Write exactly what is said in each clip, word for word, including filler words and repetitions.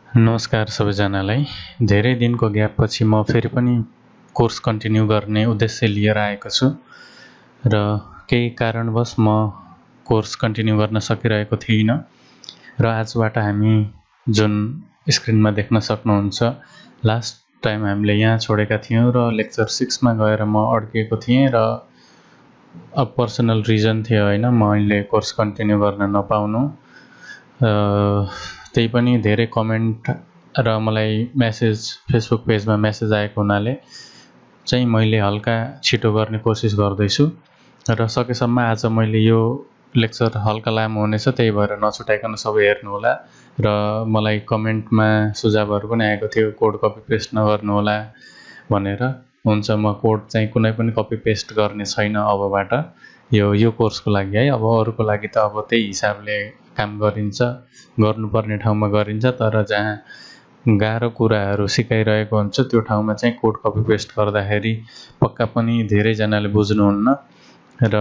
नमस्कार सबैजनालाई। धेरै दिनको ग्यापपछि म फेरि पनि कोर्स कन्टिन्यू गर्ने उद्देश्य लिएर आएको छु र केही कारणवश म कोर्स कन्टिन्यू गर्न सकिरहेको थिइनँ र आजबाट हामी जुन स्क्रिनमा देख्न सक्नुहुन्छ लास्ट टाइम हामीले यहाँ छोडेका थियौँ र लेक्चर सिक्स मा गएर म अड्किएको थिएँ र अब पर्सनल रिजन थियो हैन मैले कोर्स कन्टिन्यू गर्न नपाउनु। त्यही पनि धेरै कमेन्ट र मलाई मेसेज फेसबुक पेजमा मेसेज आएको हुनाले चाहिँ मैले हल्का छिटो गर्ने कोसिस गर्दैछु र सकेसम्म आज मैले यो लेक्चर हल्का लामो हुनेछ, त्यही भएर नछुटाइकन सबै हेर्नु होला र मलाई कमेन्टमा सुझावहरू पनि आएको थियो कोड कपी पेस्ट नगर्नु होला भनेर। हुन्छ, म कोड चाहिँ कुनै पनि कपी पेस्ट गर्ने छैन अबबाट यो यो कोर्सको लागि है। अब अरूको लागि त अब त्यही हिसाबले काम गरिन्छ, गर्नुपर्ने ठाउँमा गरिन्छ, तर जहाँ गाह्रो कुराहरू सिकाइरहेको हुन्छ त्यो ठाउँमा चाहिँ कोड कपी पेस्ट गर्दाखेरि पक्का पनि धेरै जनाले बुझ्नुहुन्न र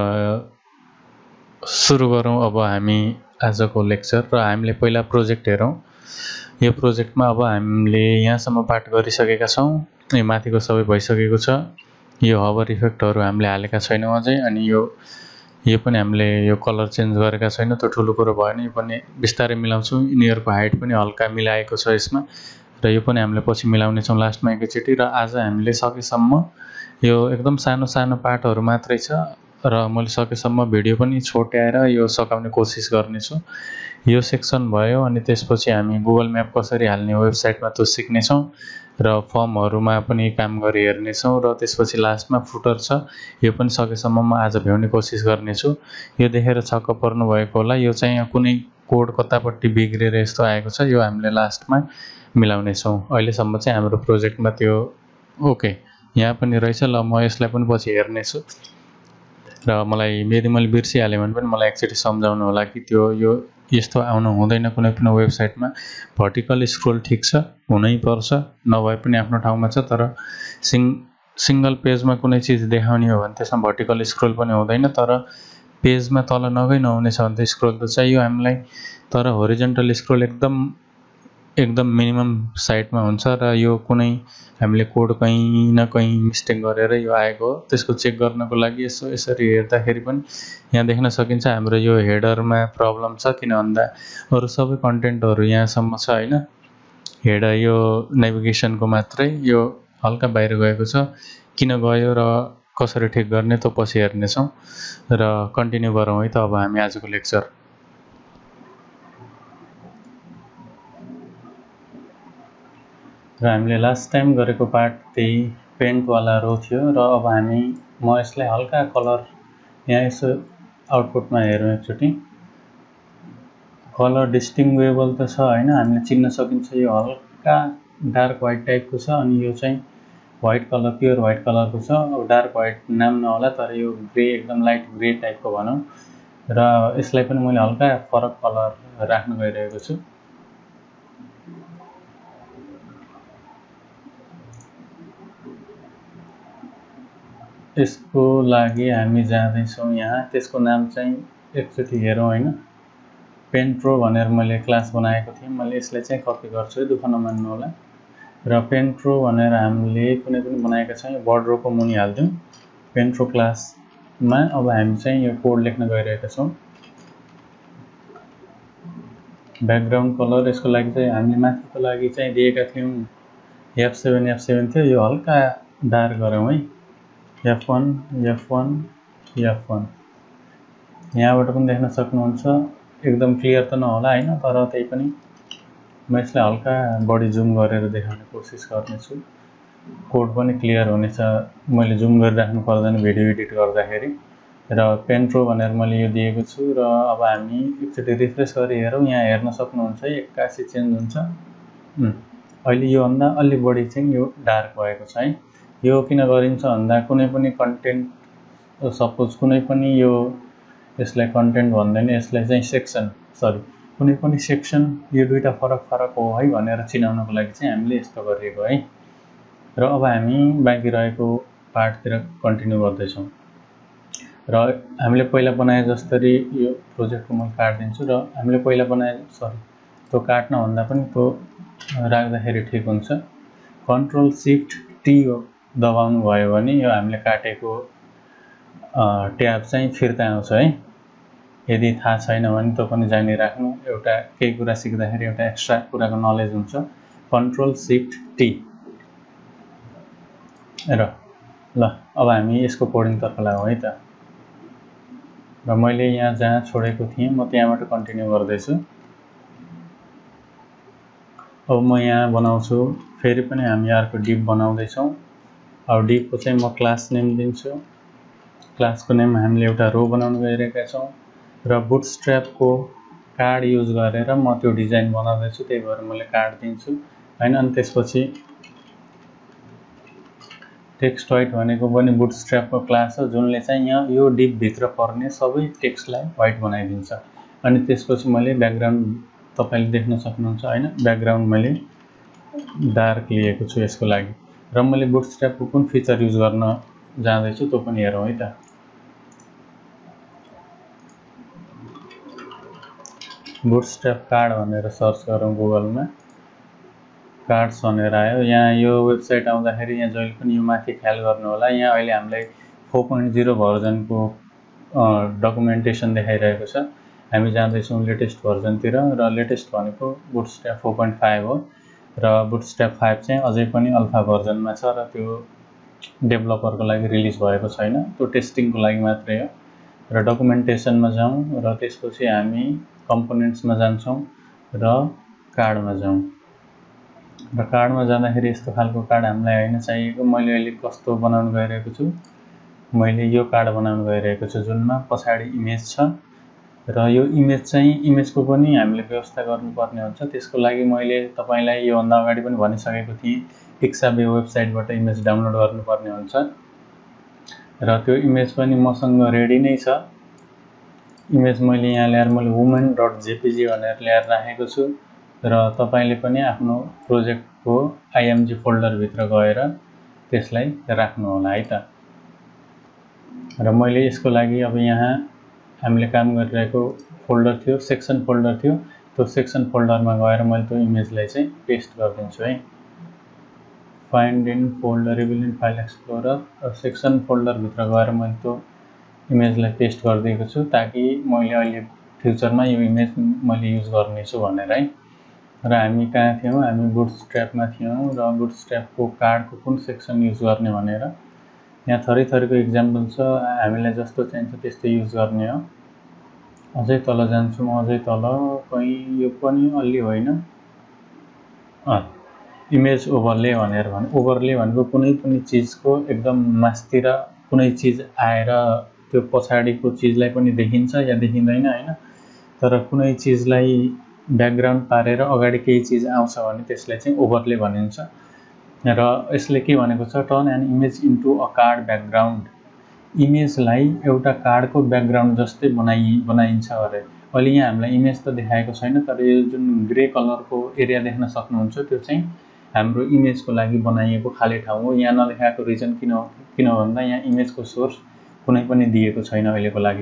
सुरु गरौँ अब हामी आजको लेक्चर। र हामीले पहिला प्रोजेक्ट हेरौँ। यो प्रोजेक्टमा अब हामीले यहाँसम्म पाठ गरिसकेका छौँ, यो माथिको सबै भइसकेको छ। यो हबर इफेक्टहरू हामीले हालेका छैनौँ अझै, अनि यो यो पनि हामीले यो कलर चेन्ज गरेका छैन, त्यो ठुलो कुरो भएन। यो पनि बिस्तारै मिलाउँछौँ, यिनीहरूको हाइट पनि हल्का मिलाएको छ यसमा र यो पनि हामीले पछि मिलाउने छौँ लास्टमा एकैचोटि। र आज हामीले सकेसम्म यो एकदम सानो सानो पार्टहरू मात्रै छ र मैले सकेसम्म भिडियो पनि छोट्याएर यो सकाउने कोसिस गर्नेछु। यो सेक्सन भयो, अनि त्यसपछि हामी गुगल म्याप कसरी हाल्ने वेबसाइटमा त्यो सिक्नेछौँ र फर्महरूमा पनि काम गरी हेर्नेछौँ र त्यसपछि लास्टमा फुटर छ, यो पनि सकेसम्म म आज भ्याउने कोसिस गर्नेछु। यो देखेर छक्क पर्नु भएको होला, यो चाहिँ कुनै कोड कतापट्टि बिग्रेर यस्तो आएको छ, यो हामीले लास्टमा मिलाउनेछौँ। अहिलेसम्म चाहिँ हाम्रो प्रोजेक्टमा त्यो ओके यहाँ पनि रहेछ। ल म यसलाई पनि पछि हेर्नेछु र मलाई यदि मैले बिर्सिहालेँ भने पनि मलाई एकचोटि सम्झाउनु होला कि त्यो यो यस्तो आउनु हुँदैन कुनै पनि वेबसाइटमा। भर्टिकल स्क्रोल ठिक छ, हुनै पर्छ, नभए पनि आफ्नो ठाउँमा छ, तर सिङ सिंगल पेजमा कुनै चिज देखाउने हो भने त्यसमा भर्टिकल स्क्रोल पनि हुँदैन, तर पेजमा तल नगइ नहुनेछ भने त स्क्रोल त चाहियो हामीलाई। तर होरिजन्टल स्क्रोल एकदम एकदम मिनिमम साइडमा हुन्छ र यो कुनै हामीले कोड कहीँ न कहीँ मिस्टेक गरेर यो आएको हो, त्यसको चेक गर्नको लागि यसो यसरी हेर्दाखेरि पनि यहाँ देख्न सकिन्छ हाम्रो यो हेडरमा प्रब्लम छ। किन भन्दा अरू सबै कन्टेन्टहरू यहाँसम्म छ हैन, हेड यो नेभिगेसनको मात्रै यो हल्का बाहिर गएको छ। किन गयो र कसरी ठिक गर्ने त्यो पछि हेर्नेछौँ र कन्टिन्यू गरौँ है त अब हामी आजको लेक्चर। र हामीले लास्ट टाइम गरेको पार्ट त्यही पेन्टवाला रो थियो र अब हामी म यसलाई हल्का कलर यहाँ यसो आउटपुटमा हेरौँ एकचोटि। कलर डिस्टिङ्गुएबल त छ हैन, हामीले चिन्न सकिन्छ। यो हल्का डार्क व्हाइट टाइपको छ, अनि यो चाहिँ व्हाइट कलर प्योर व्हाइट कलरको छ। अब डार्क व्हाइट नाम नहोला, तर यो ग्रे एकदम लाइट ग्रे टाइपको भनौँ। र यसलाई पनि मैले हल्का फरक कलर राख्न गइरहेको छु। यसको लागि हामी जाँदैछौँ यहाँ, त्यसको नाम चाहिँ एकचोटि हेरौँ हैन। पेन्ट्रो भनेर मैले क्लास बनाएको थिएँ, मैले यसलाई चाहिँ कपी गर्छु है, दुःख नमान्नु होला। र पेन्ट्रो भनेर हामीले कुनै पनि बनाएका छौँ, यो बर्डरको मुनि हाल्दिउँ पेन्ट्रो क्लासमा। अब हामी चाहिँ यो कोड लेख्न गइरहेका छौँ। ब्याकग्राउन्ड कलर यसको लागि चाहिँ हामीले माथिको लागि चाहिँ दिएका थियौँ एफ सेभेन एफ सेभेन थियो, यो हल्का डार्क गरौँ है, F one F one F one. यहाँबाट पनि देख्न सक्नुहुन्छ, एकदम क्लियर त नहोला हैन, तर त्यही पनि म यसलाई हल्का बढी जुम गरेर देखाउने कोसिस गर्नेछु। कोड पनि क्लियर हुनेछ, मैले जुम गरिराख्नु पर्दैन भिडियो एडिट गर्दाखेरि। र पेन्ट्रो भनेर मैले यो दिएको छु र अब हामी एकचोटि रिफ्रेस गरी हेरौँ। यहाँ हेर्न सक्नुहुन्छ एक्कासी चेन्ज हुन्छ। अहिले योभन्दा अलि बढी चाहिँ यो डार्क भएको छ है। यो किन गरिन्छ भन्दा कुनै पनि कन्टेन्ट, सपोज कुनै पनि यो यसलाई कन्टेन्ट भन्दैन, यसलाई चाहिँ सेक्सन सरी कुनै पनि सेक्सन यो दुईटा फरक फरक हो है भनेर चिनाउनको लागि चाहिँ हामीले यस्तो गरिएको है। र अब हामी बाँकी रहेको पार्टतिर कन्टिन्यू गर्दैछौँ। र हामीले पहिला बनाए जसरी यो प्रोजेक्टको म काट्दिन्छु र हामीले पहिला बनाए सरी त्यो काट्न भन्दा पनि त्यो राख्दाखेरि ठिक हुन्छ। कन्ट्रोल सिफ्ट टी दबाउनु भयो भने यो हामीले काटेको ट्याब चाहिँ फिर्ता आउँछ है। यदि थाहा छैन भने त पनि जानिराख्नु, एउटा केही कुरा सिक्दाखेरि एउटा एक्स्ट्रा कुराको नलेज हुन्छ। कन्ट्रोल सिफ्ट टी र ल अब हामी यसको कोडिङतर्फ लागौँ है त। र मैले यहाँ जहाँ छोडेको थिएँ म त्यहाँबाट कन्टिन्यू गर्दैछु। अब म यहाँ बनाउँछु, फेरि पनि हामी अर्को डिभ बनाउँदैछौँ। अब डिभको चाहिँ म क्लास नेम दिन्छु। क्लासको नेम हामीले एउटा रो बनाउन गइरहेका छौँ र बुटस्ट्र्यापको कार्ड युज गरेर म त्यो डिजाइन बनाउँदैछु, त्यही भएर मैले कार्ड दिन्छु हैन। अनि त्यसपछि टेक्स्ट व्हाइट भनेको पनि बुटस्ट्र्यापको क्लास हो, जुनले चाहिँ यहाँ यो डिभ भित्र पर्ने सबै टेक्स्टलाई व्हाइट बनाइदिन्छ। अनि त्यसपछि मैले ब्याकग्राउन्ड तपाईले देख्न सक्नुहुन्छ हैन, ब्याकग्राउन्ड मैले डार्क लिएको छु यसको लागि। र मैले बुटस्ट्र्यापको कुन फिचर युज गर्न जाँदैछु त्यो पनि हेरौँ है त। बुटस्ट्र्याप कार्ड भनेर सर्च गरौँ गुगलमा, कार्ड्स भनेर आयो। यहाँ यो वेबसाइट आउँदाखेरि यहाँ जहिले पनि यो माथि ख्याल गर्नु होला, यहाँ अहिले हामीलाई फोर पोइन्ट जीरो भर्जनको डकुमेन्टेसन देखाइरहेको छ। हामी जाँदैछौँ लेटेस्ट भर्जनतिर र लेटेस्ट भनेको बुटस्ट्र्याप फोर पोइन्ट फाइभ हो र बुटस्ट्र्याप फाइभ चाहिँ अझै पनि अल्फा भर्जनमा छ र त्यो डेभलपरको लागि रिलिज भएको छैन, त्यो टेस्टिङको लागि मात्रै हो। र डकुमेन्टेसनमा जाउँ र त्यसपछि हामी कम्पोनेन्ट्समा जान्छौँ र कार्डमा जाउँ। र कार्डमा जाँदाखेरि यस्तो खालको कार्ड हामीलाई हैन चाहिएको। मैले अहिले कस्तो बनाउन गइरहेको छु, मैले यो कार्ड बनाउन गइरहेको छु जुनमा पछाडि इमेज छ र यो इमेज चाहिँ इमेजको पनि हामीले व्यवस्था गर्नुपर्ने हुन्छ। त्यसको लागि मैले तपाईलाई यो भन्दा अगाडि पनि भनिसकेको थिएँ, पिक्साबे वेबसाइटबाट इमेज डाउनलोड गर्नुपर्ने हुन्छ र त्यो इमेज पनि मसँग रेडी नै छ। इमेज मैले यहाँ ल्याएर मैले वुमेन डट जेपीजी भनेर ल्याएर राखेको छु र तपाईले पनि आफ्नो प्रोजेक्टको आइएमजी फोल्डरभित्र गएर त्यसलाई राख्नु होला है त। र मैले यसको लागि अब यहाँ हामीले काम गरिरहेको फोल्डर थियो, सेक्सन फोल्डर थियो, त्यो सेक्सन फोल्डरमा गएर मैले त्यो इमेजलाई चाहिँ पेस्ट गरिदिन्छु है। Find in folder, reveal in file explorer र सेक्सन फोल्डरभित्र गएर मैले त्यो इमेजलाई पेस्ट गरिदिएको छु ताकि मैले अहिले फ्युचरमा यो इमेज मैले युज गर्नेछु भनेर है। र हामी कहाँ थियौँ, हामी बुटस्ट्र्यापमा थियौँ र बुटस्ट्र्यापको कार्डको कुन सेक्सन युज गर्ने भनेर यहाँ थरी थरीको इक्जाम्पल छ, हामीलाई जस्तो चाहिन्छ त्यस्तै युज गर्ने हो। अझै तल जान्छु म, अझै तल कहीँ यो पनि अलि होइन, इमेज ओभरले भनेर भने ओभरले भनेको कुनै पनि चिजको एकदम मास्तिर कुनै चिज आएर त्यो पछाडिको चिजलाई पनि देखिन्छ या देखिँदैन हैन। तर कुनै चिजलाई ब्याकग्राउन्ड पारेर अगाडि केही चिज आउँछ भने त्यसलाई चाहिँ ओभरले भनिन्छ। र यसले के भनेको छ, turn an image into a card background, इमेजलाई एउटा कार्डको ब्याकग्राउन्ड जस्तै बनाइ बनाइन्छ अरे। अहिले यहाँ हामीलाई इमेज त देखाएको छैन, तर यो जुन ग्रे कलरको एरिया देख्न सक्नुहुन्छ त्यो चाहिँ हाम्रो इमेजको लागि बनाइएको खाली ठाउँ हो। यहाँ नदेखाएको रिजन किन हो किन भन्दा यहाँ इमेजको सोर्स कुनै पनि दिएको छैन अहिलेको लागि।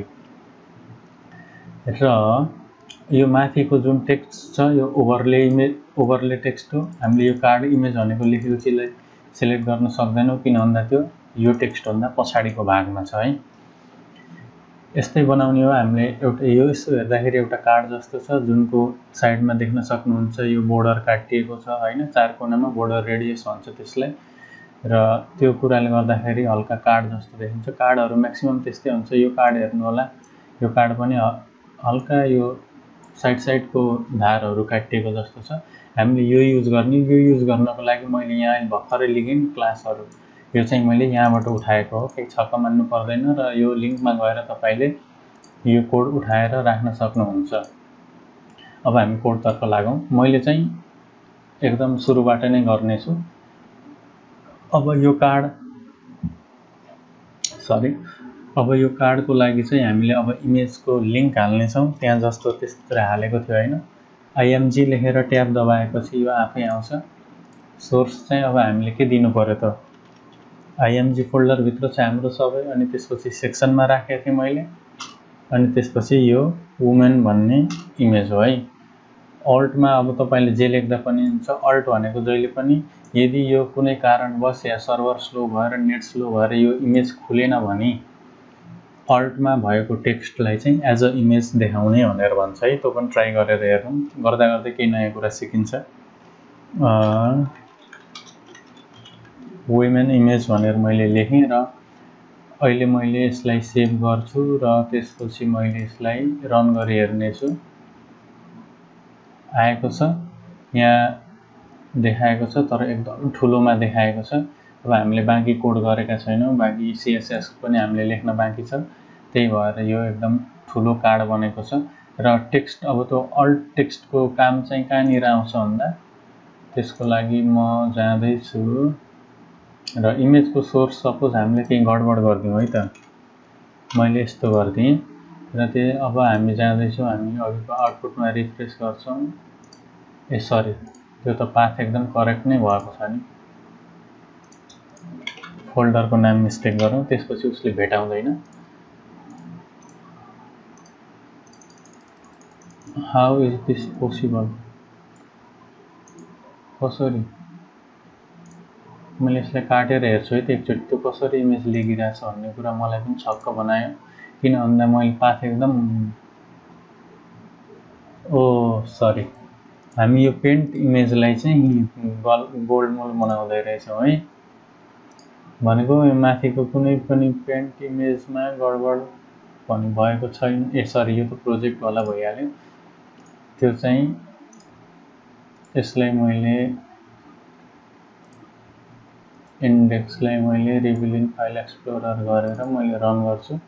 र यो माथिको जुन टेक्स्ट छ यो ओभरले इमेज ओभरले टेक्स्ट हो। हामीले यो कार्ड इमेज भनेको लेखेको चिजलाई सिलेक्ट गर्न सक्दैनौँ किन भन्दा त्यो यो टेक्स्ट भन्दा पछाडिको भागमा छ है। यस्तै बनाउने हो हामीले। एउटा यो यसो हेर्दाखेरि एउटा कार्ड जस्तो छ जुनको साइडमा देख्न सक्नुहुन्छ यो बोर्डर काटिएको छ हैन, चार कोणामा बोर्डर रेडियस भन्छ त्यसलाई। र त्यो कुराले गर्दाखेरि हल्का कार्ड जस्तो देखिन्छ। कार्डहरू म्याक्सिमम त्यस्तै हुन्छ। यो कार्ड हेर्नु होला, यो कार्ड पनि हल्का यो साइड साइडको धारहरू काटिएको जस्तो छ। हामीले यो युज गर्ने, यो युज गर्नको लागि मैले यहाँ भर्खरै लिगेँ क्लासहरू, यो चाहिँ मैले यहाँबाट उठाएको हो, केही छक्क मान्नु पर्दैन। र यो लिङ्कमा गएर तपाईले यो कोड उठाएर राख्न सक्नुहुन्छ। अब हामी कोडतर्फ लागौँ। मैले चाहिँ एकदम सुरुबाट नै गर्नेछु। अब यो कार्ड सरी अब यो कार्डको लागि चाहिँ हामीले अब इमेजको लिङ्क हाल्नेछौँ। त्यहाँ जस्तो त्यस्तै हालेको थियो हैन। आइएमजी लेखेर ट्याब दबाएपछि यो आफै आउँछ। सोर्स चाहिँ अब हामीले के दिनु पर्यो त, आइएमजी फोल्डरभित्र छ हाम्रो सबै। अनि त्यसपछि सेक्सनमा राखेको थिएँ मैले। अनि त्यसपछि यो वुमेन भन्ने इमेज हो है। अल्टमा अब तपाईले जे लेख्दा पनि हुन्छ। अल्ट भनेको जहिले पनि यदि यो कुनै कारणवश या सर्भर स्लो भएर नेट स्लो भएर यो इमेज खुलेन भने अल्टमा भएको टेक्स्टलाई चाहिँ एज अ इमेज देखाउने भनेर भन्छ है। त्यो पनि ट्राई गरेर हेरौँ, गर्दा गर्दै केही नयाँ कुरा सिकिन्छ। वुमेन इमेज भनेर मैले लेखेँ र अहिले मैले यसलाई सेभ गर्छु र त्यसपछि मैले यसलाई रन गरी हेर्नेछु। आएको छ, यहाँ देखाएको छ तर एकदम ठुलोमा देखाएको छ। अब हामीले बाँकी कोड गरेका छैनौँ, बाँकी सीएसएस पनि हामीले लेख्न बाँकी छ, त्यही भएर यो एकदम ठुलो कार्ड बनेको छ। र टेक्स्ट अब त्यो अल्ट टेक्स्टको काम चाहिँ कहाँनिर आउँछ भन्दा त्यसको लागि म जाँदैछु र इमेजको सोर्स सपोज हामीले केही गडबड गरिदिउँ है त। मैले यस्तो गरिदिएँ र त्यो अब हामी जाँदैछौँ, हामी अघिको आउटपुटमा रिफ्रेस गर्छौँ। ए सरी, त्यो त पाथ एकदम करेक्ट नै भएको छ नि। फोल्डरको नाम मिस्टेक गरौँ, त्यसपछि उसले भेटाउँदैन। How is this possible? कसरी? मैले यसलाई काटेर हेर्छु है त एकचोटि, त्यो कसरी इमेज लेखिरहेछ भन्ने कुरा मलाई पनि छक्क बनायो। किन भन्दा मैले पाथ एकदम ओ सरी, हामी यो पेन्ट इमेजलाई चाहिँ गोल्ड मोल बनाउँदै रहेछौँ है। भनेको यो माथिको कुनै पनि पेन्ट इमेजमा गडबड भन्ने भएको छैन। ए सरी, यो त प्रोजेक्ट वाला भइहाल्यो। त्यो चाहिँ यसलाई मैले इन्डेक्सलाई मैले रिभिलिङ फाइल एक्सप्लोरर गरेर मैले रन गर्छु।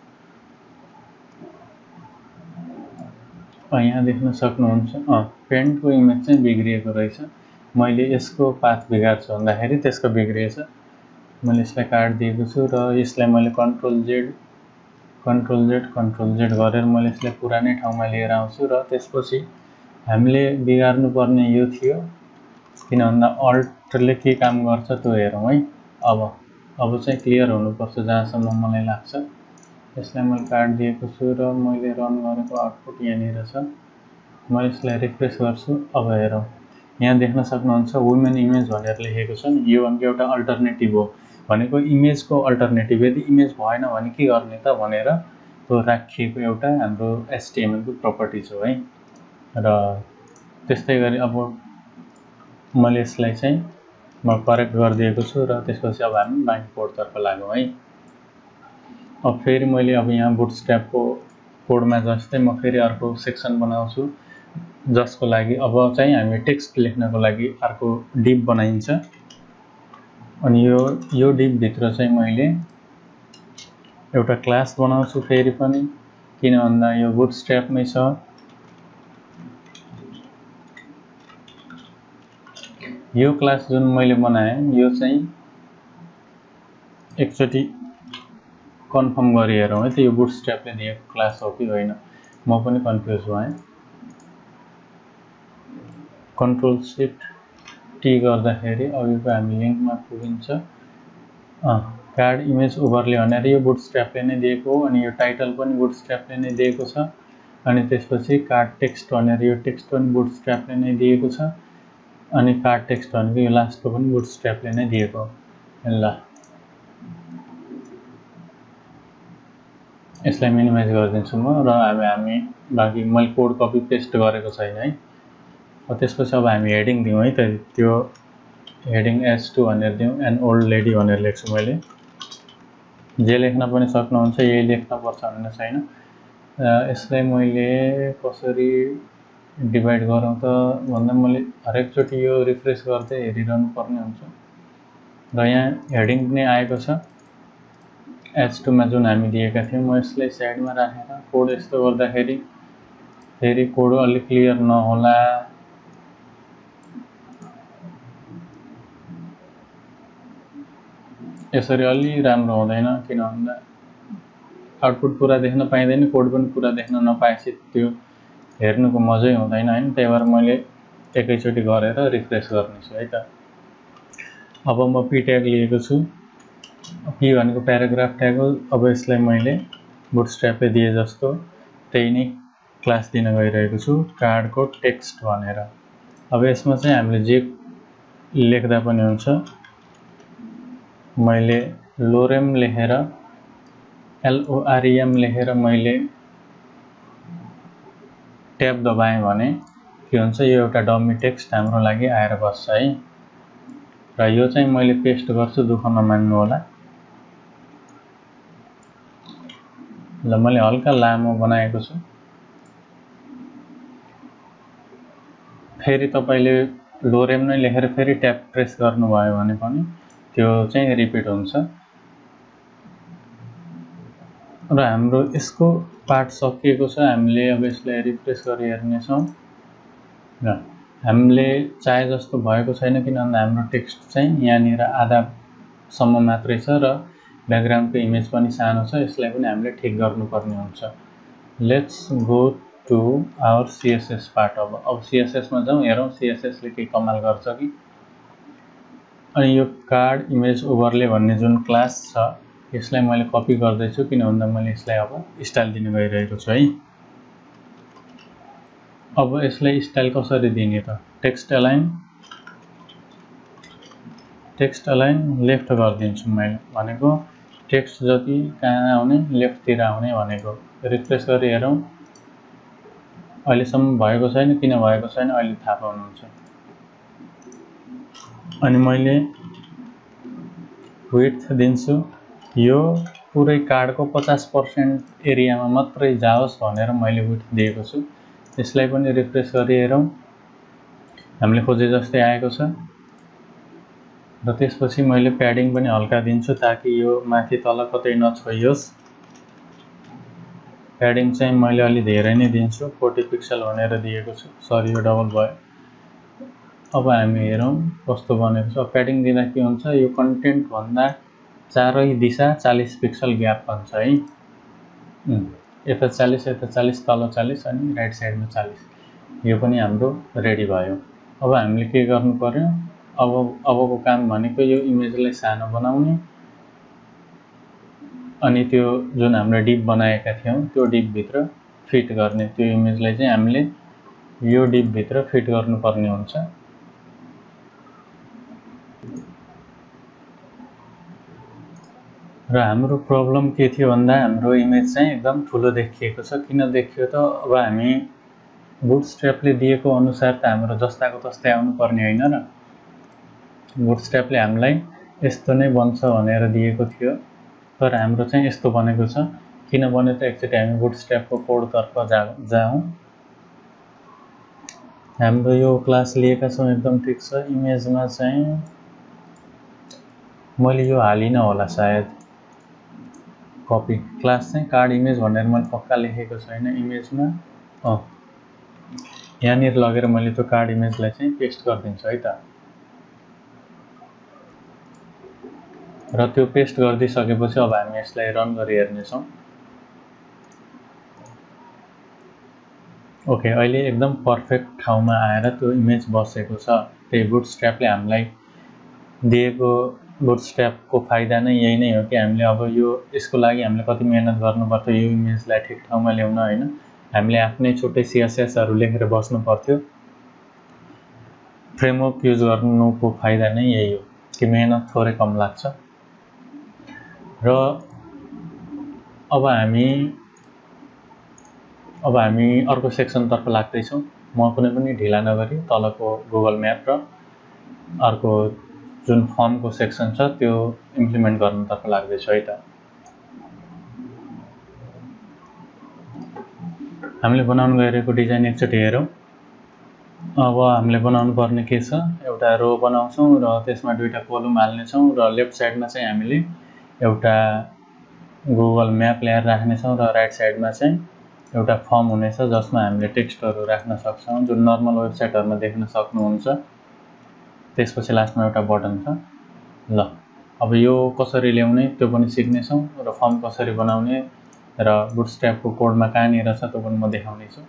यहाँ देख्न सक्नुहुन्छ अँ पेन्टको इमेज चाहिँ बिग्रिएको रहेछ। मैले यसको पाथ बिगार्छु भन्दाखेरि त्यसको बिग्रिएछ। मैले यसलाई काटिदिएको छु र यसलाई मैले control Z control Z control Z गरेर मैले यसलाई पुरानै ठाउँमा लिएर आउँछु र त्यसपछि हामीले बिगार्नु पर्ने यो थियो। किन भन्दा अल्टले के काम गर्छ त्यो हेरौँ है। अब अब चाहिँ क्लियर हुनुपर्छ जहाँसम्म मलाई लाग्छ। यसलाई मैले काटिदिएको छु र मैले रन गरेको आउटपुट यहाँनिर छ। म यसलाई रिफ्रेस गर्छु। अब हेरौँ, यहाँ देख्न सक्नुहुन्छ वुमेन इमेज भनेर लेखेको छ नि। यो भनेको एउटा अल्टरनेटिभ हो। भनेको इमेजको अल्टरनेटिभ, यदि इमेज भएन भने के गर्ने त भनेर त्यो राखिएको एउटा हाम्रो एचटिएमएलको प्रपर्टिज हो है। र त्यस्तै गरी अब मैले यसलाई चाहिँ म करेक्ट गरिदिएको छु र त्यसपछि अब हामी बाँकी कोडतर्फ लागौँ है। अब फेरि मैले अब यहाँ बुटस्ट्र्यापको कोडमा जस्तै म फेरि अर्को सेक्सन बनाउँछु, जसको लागि अब चाहिँ हामी टेक्स्ट लेख्नको लागि अर्को डिभ बनाइन्छ। अनि यो यो डिभभित्र चाहिँ मैले एउटा क्लास बनाउँछु फेरि पनि, किन भन्दा यो बुटस्ट्र्यापमै छ। यो क्लास जुन मैले बनाएँ यो चाहिँ एकचोटि कन्फर्म गरी हेरौँ है त यो बुटस्ट्र्यापले दिएको क्लास हो कि होइन। म पनि कन्फ्युज भएँ। कन्ट्रोल सिफ्ट टी गर्दाखेरि अघिको हामी लिङ्कमा पुगिन्छ। अँ कार्ड इमेज ओभरले भनेर यो बुटस्ट्र्यापले नै दिएको हो। अनि यो टाइटल पनि बुटस्ट्र्यापले नै दिएको छ। अनि त्यसपछि कार्ड टेक्स्ट भनेर यो टेक्स्ट पनि बुटस्ट्र्यापले नै दिएको छ। अनि कार्ड टेक्स्ट भनेको यो लास्टको पनि बुटस्ट्र्यापले नै दिएको हो। ल यसलाई मिनिमाइज गरिदिन्छु म र अब हामी बाँकी मैले कोड कपी पेस्ट गरेको छैन है। त्यसपछि अब हामी हेडिङ दिउँ है त। त्यो हेडिङ एस टू भनेर दिउँ, एन ओल्ड लेडी भनेर लेख्छु मैले। जे लेख्न पनि सक्नुहुन्छ, यही लेख्नुपर्छ भन्ने छैन। यसलाई मैले कसरी डिभाइड गरौँ त भन्दा मैले हरेकचोटि यो रिफ्रेस गर्दै हेरिरहनु पर्ने हुन्छ। र यहाँ हेडिङ नै आएको छ एच टूमा जुन हामी दिएका थियौँ। म यसलाई साइडमा राखेर कोड यस्तो गर्दाखेरि फेरि कोड अलिक क्लियर नहोला। यसरी अलि राम्रो हुँदैन, किन भन्दा आउटपुट पुरा देख्न पाइँदैन, कोड पनि पुरा देख्न नपाएपछि त्यो हेर्नुको मजै हुँदैन हैन। त्यही भएर मैले एकैचोटि गरेर रिफ्रेस गर्नेछु है त। अब म पी ट्याग लिएको छु। पी भनेको प्याराग्राफ ट्याग हो। अब यसलाई मैले बुटस्ट्र्यापले दिए जस्तो त्यही नै क्लास दिन गइरहेको छु कार्डको टेक्स्ट भनेर। अब यसमा चाहिँ हामीले जे लेख्दा पनि हुन्छ। मैले लोरेम लेखेर एलओआरएम लेखेर मैले ट्याब दबाएँ भने के हुन्छ, यो एउटा डमी टेक्स्ट हाम्रो लागि आएर बस्छ है। र यो चाहिँ मैले पेस्ट गर्छु, दुःख नमान्नु होला। ल मैले हल्का लामो बनाएको छु। फेरि तपाईले लोरेम नै लेखेर फेरि ट्याब प्रेस गर्नुभयो भने पनि त्यो चाहिँ रिपिट हुन्छ। र हाम्रो यसको पार्ट सकिएको छ। हामीले अब यसलाई रिफ्रेस गरी हेर्नेछौँ र हामीले चाहे जस्तो भएको छैन, किनभने हाम्रो टेक्स्ट चाहिँ यहाँनिर आधासम्म मात्रै छ र ब्याकग्राउन्डको इमेज पनि सानो छ। यसलाई पनि हामीले ठिक गर्नुपर्ने हुन्छ। Let's go to our CSS part. अब अब सीएसएस मा जाउँ, हेरौँ सीएसएस ले के कमाल गर्छ कि। अनि यो कार्ड इमेज ओभरले भन्ने जुन क्लास छ, यसलाई मैले कपी गर्दैछु, किन भन्दा मैले यसलाई अब स्टाइल दिन गइरहेको छु है। अब यसलाई स्टाइल कसरी दिने त? Text align text align left गरिदिन्छु मैले भनेको। टेक्स्ट जति कहाँ आउने, लेफ्टतिर आउने भनेको। रिफ्रेस गरी हेरौँ, अहिलेसम्म भएको छैन। किन भएको छैन अहिले थाहा पाउनुहुन्छ। अनि मैले विड्थ दिन्छु, यो पुरै कार्डको पचास पर्सेंट एरियामा मात्रै जाओस् भनेर मैले विड्थ दिएको छु। यसलाई पनि रिफ्रेस गरी हेरौँ, हामीले खोजे जस्तै आएको छ। र त्यसपछि मैले प्याडिङ पनि हल्का दिन्छु ताकि यो माथि तल कतै नछोइयोस्। प्याडिङ चाहिँ मैले अलि धेरै नै दिन्छु, चालीस पिक्सल भनेर दिएको छु। सरी यो डबल भयो। अब हामी हेरौँ कस्तो बनेको छ। प्याडिङ दिँदा के हुन्छ, यो कन्टेन्ट भन्दा चारै दिशा चालीस पिक्सल ग्याप बन्छ है। यता चालीस, यता चालीस, तल चालीस अनि राइट साइडमा चालीस। यो पनि हाम्रो रेडी भयो। अब हामीले के गर्नु पर्यो, अब अबको काम भनेको यो इमेजलाई सानो बनाउने अनि त्यो जुन हामीले डिप बनाएका थियौं त्यो डिप भित्र फिट गर्ने। त्यो इमेजलाई चाहिँ हामीले यो डिप भित्र फिट गर्नुपर्ने हुन्छ। र हाम्रो प्रब्लम के थियो भन्दा हाम्रो इमेज चाहिँ एकदम ठुलो देखिएको छ। किन देखियो त? अब हामी बुटस्ट्र्यापले दिएको अनुसार त हाम्रो जस्ताको तस्तै आउनु पर्ने हैन र। बुटस्ट्र्यापले हामीलाई यस्तो नै बन्छ भनेर दिएको थियो, तर हाम्रो चाहिँ यस्तो बनेको छ। किन बन्यो त? एकचोटि हामी बुटस्ट्र्यापको कोडतर्फ जाउँ। हाम्रो यो क्लास लिएका छौं एकदम ठिक छ। इमेजमा चाहिँ मैले यो हालिन होला सायद। कपी क्लास चाहिँ कार्ड इमेज भनेर मैले पक्का लेखेको छैन इमेजमा। अ यहाँनिर लगेर मैले त्यो कार्ड इमेजलाई चाहिँ पेस्ट गरिदिन्छु है त। र त्यो पेस्ट गरिदिसकेपछि अब हामी यसलाई रन गरी हेर्नेछौँ। ओके, अहिले एकदम पर्फेक्ट ठाउँमा आएर त्यो इमेज बसेको छ। त्यही बुटस्ट्र्यापले हामीलाई दिएको बुटस्ट्र्यापको फाइदा नै यही नै हो कि हामीले अब यो यसको लागि हामीले कति मेहनत गर्नुपर्थ्यो यो इमेजलाई ठिक ठाउँमा ल्याउन हैन। हामीले आफ्नै छुट्टै सीएसएसहरु लेखेर बस्नु पर्थ्यो। फ्रेमवर्क युज गर्नुको फाइदा नै यही हो कि मेहनत थोरै कम लाग्छ। र अब हामी अब हामी अर्को सेक्सन तर्फ लाग्दैछौँ। म कुनै पनि ढिला नगरी तलको गुगल म्याप र अर्को जुन फर्मको सेक्सन छ त्यो इम्प्लिमेन्ट गर्नतर्फ लाग्दैछु है त। हामीले बनाउन गइरहेको डिजाइन एकचोटि हेरौँ। अब हामीले बनाउनु पर्ने के छ, एउटा रो बनाउँछौँ र त्यसमा दुईटा कोलम हाल्नेछौँ र लेफ्ट साइडमा चाहिँ हामीले एउटा गुगल म्याप ल्याएर राख्नेछौँ र राइट साइडमा चाहिँ एउटा फर्म हुनेछ जसमा हामीले टेक्स्टहरु राख्न सक्छौँ जुन नर्मल वेबसाइटहरुमा देख्न सक्नुहुन्छ। त्यसपछि लास्टमा एउटा बटन छ। ल अब यो कसरी ल्याउने त्यो पनि सिक्नेछौँ र फर्म कसरी बनाउने र बुटस्ट्र्यापको कोडमा कहाँनिर छ त्यो पनि म देखाउने छु।